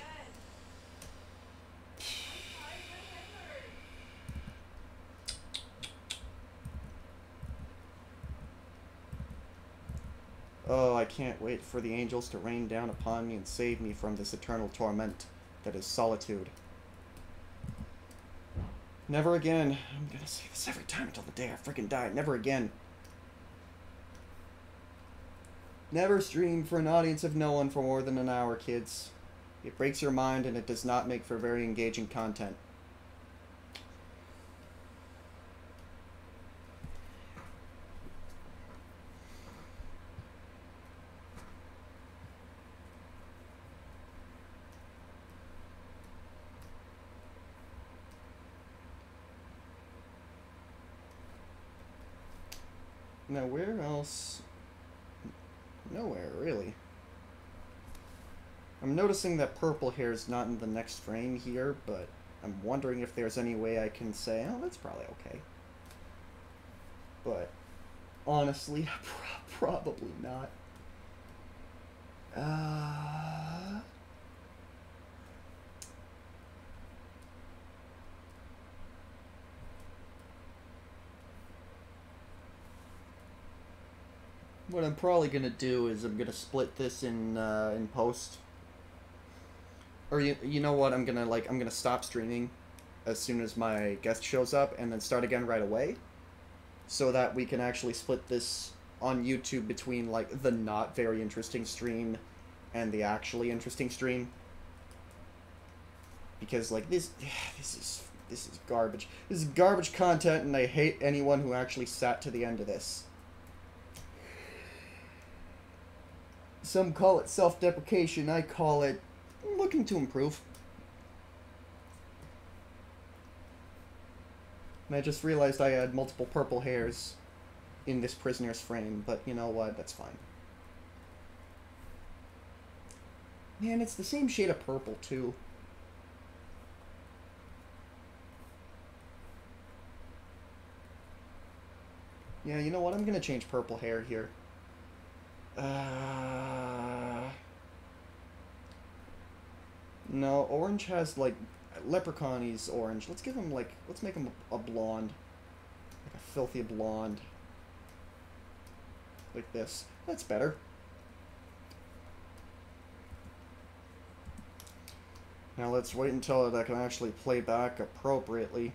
Oh, I can't wait for the angels to rain down upon me and save me from this eternal torment that is solitude. Never again. I'm gonna say this every time until the day I freaking die. Never again. Never stream for an audience of no one for more than an hour, kids. It breaks your mind, and it does not make for very engaging content. Now, where else? Nowhere, really. I'm noticing that purple hair is not in the next frame here, but I'm wondering if there's any way I can say, oh, that's probably okay. But, honestly, pro probably not. Uh... What I'm probably gonna do is I'm gonna split this in uh, in post. Or you you know what? I'm gonna like I'm gonna stop streaming as soon as my guest shows up, and then start again right away, so that we can actually split this on YouTube between like the not very interesting stream and the actually interesting stream. Because like this this is this is garbage. This is garbage content, and I hate anyone who actually sat to the end of this. Some call it self-deprecation, I call it looking to improve. And I just realized I had multiple purple hairs in this prisoner's frame, but you know what, that's fine. Man, it's the same shade of purple, too. Yeah, you know what, I'm gonna change purple hair here. Uh, no, orange has, like, Leprechaun-y's orange. Let's give him, like, let's make him a, a blonde. Like a filthy blonde. Like this. That's better. Now let's wait until I can actually play back appropriately.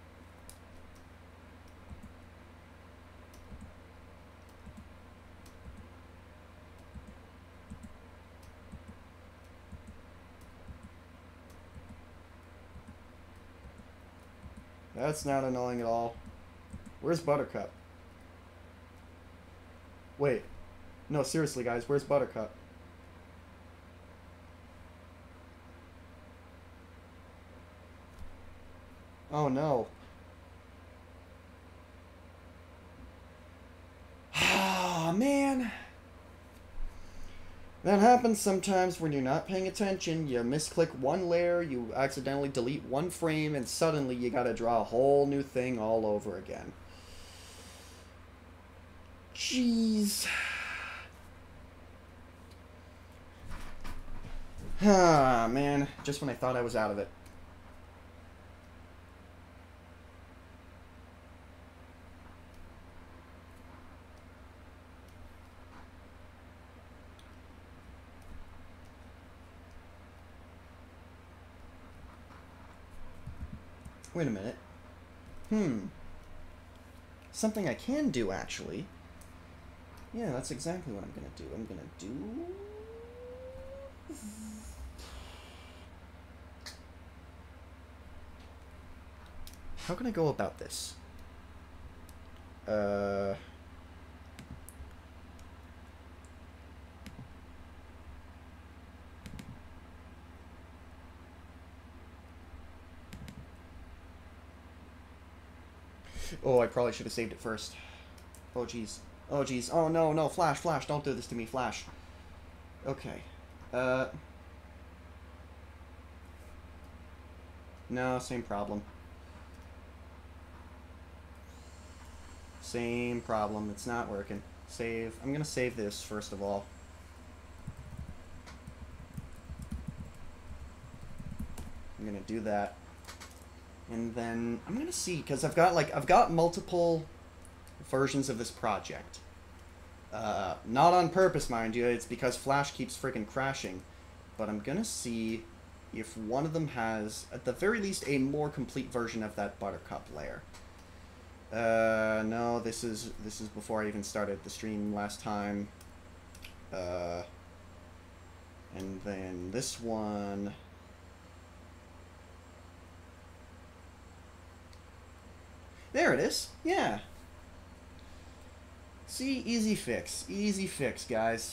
That's not annoying at all. Where's Buttercup? Wait. No, seriously, guys. Where's Buttercup? Oh, no. Ah, man. That happens sometimes when you're not paying attention. You misclick one layer, you accidentally delete one frame, and suddenly you gotta draw a whole new thing all over again. Jeez. Ah, man. Just when I thought I was out of it. Wait a minute. Hmm. Something I can do, actually. Yeah, that's exactly what I'm gonna do. I'm gonna do... How can I go about this? Uh... Oh, I probably should have saved it first. Oh, jeez. Oh, jeez. Oh, no, no. Flash, Flash. Don't do this to me, Flash. Okay. Uh... No, same problem. Same problem. It's not working. Save. I'm gonna save this, first of all. I'm gonna do that. And then I'm gonna see, because I've got like I've got multiple versions of this project. Uh, not on purpose, mind you. It's because Flash keeps freaking crashing. But I'm gonna see if one of them has, at the very least, a more complete version of that Buttercup layer. Uh, no, this is this is before I even started the stream last time. Uh, And then this one... There it is. Yeah. See, easy fix. Easy fix, guys.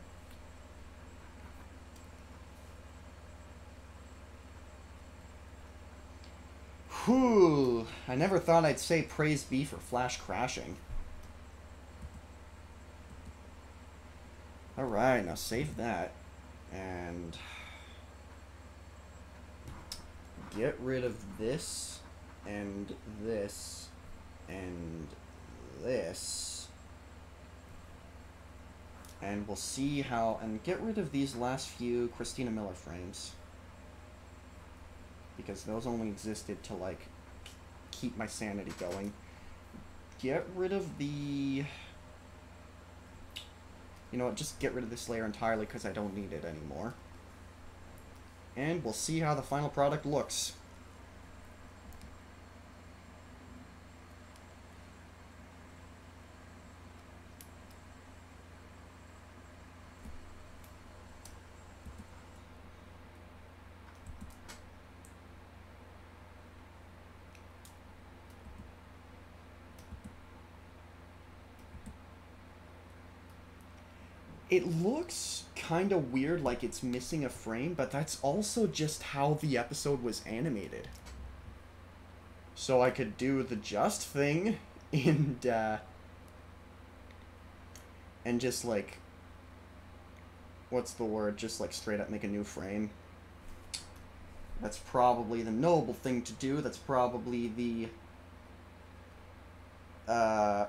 Whew. I never thought I'd say praise be for Flash crashing. Alright, now save that. And... get rid of this, and this, and this. And we'll see how... and get rid of these last few Christina Miller frames. Because those only existed to, like, keep my sanity going. Get rid of the... You know what, just get rid of this layer entirely because I don't need it anymore. And we'll see how the final product looks. It looks kind of weird, like it's missing a frame, but that's also just how the episode was animated. So I could do the just thing and, uh, and just like, what's the word, just like straight up make a new frame. That's probably the noble thing to do. That's probably the, uh...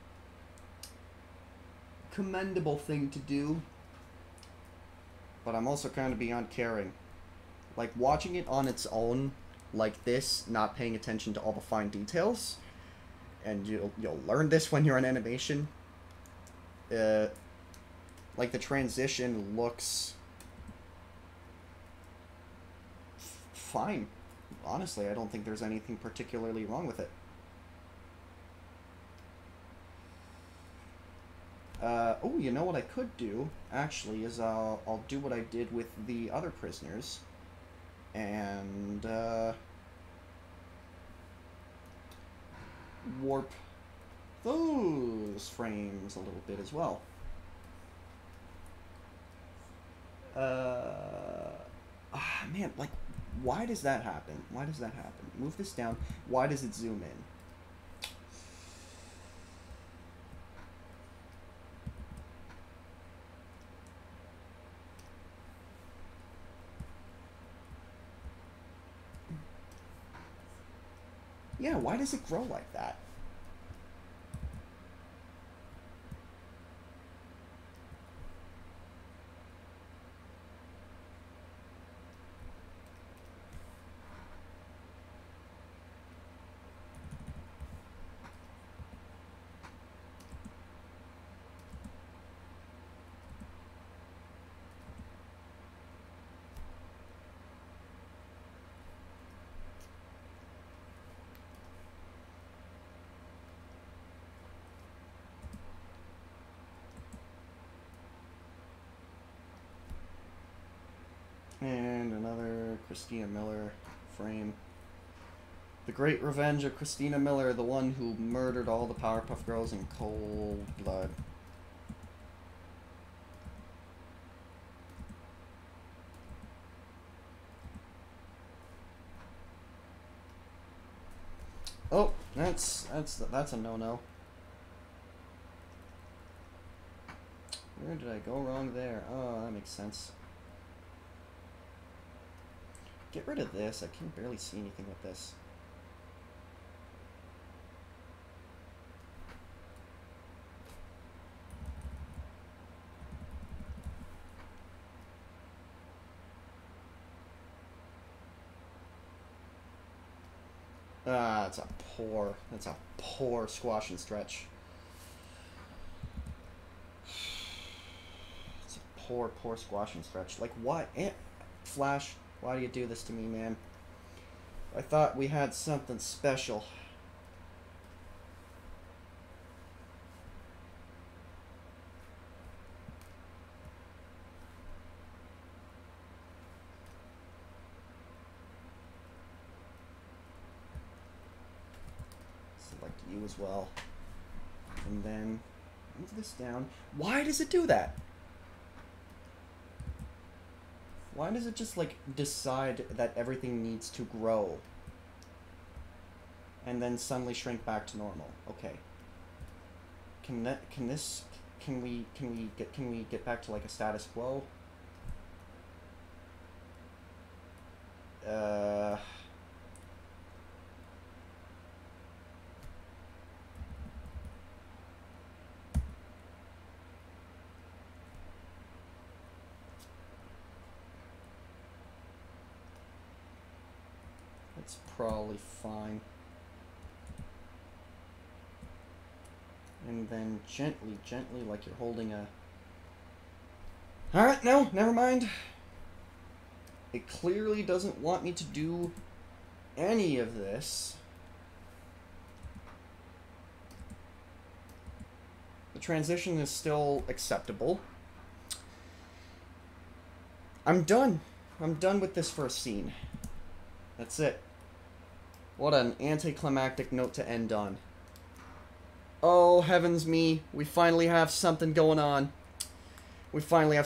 commendable thing to do, but I'm also kind of beyond caring. Like, watching it on its own like this, not paying attention to all the fine details, and you'll, you'll learn this when you're in animation, uh, like the transition looks fine. Honestly, I don't think there's anything particularly wrong with it. Uh, oh, you know what I could do, actually, is I'll, I'll do what I did with the other prisoners, and, uh, warp those frames a little bit as well. Uh, ah, man, like, why does that happen? Why does that happen? Move this down. Why does it zoom in? Yeah, why does it grow like that? And another Christina Miller frame. The Great Revenge of Christina Miller, the one who murdered all the Powerpuff Girls in cold blood. Oh, that's that's that's a no-no. Where did I go wrong there? Oh, that makes sense. Get rid of this. I can barely see anything with this. Ah, that's a poor, that's a poor squash and stretch. It's a poor, poor squash and stretch. Like, why? Eh, Flash, why do you do this to me, man? I thought we had something special. you as well. And then move this down. Why does it do that? Why does it just, like, decide that everything needs to grow? And then suddenly shrink back to normal. Okay. Can that, can this, can we, can we get, can we get back to, like, a status quo? Uh... That's probably fine. And then gently, gently, like you're holding a... Alright, no, never mind. It clearly doesn't want me to do any of this. The transition is still acceptable. I'm done. I'm done with this first scene. That's it. What an anticlimactic note to end on. Oh, heavens me. We finally have something going on. We finally have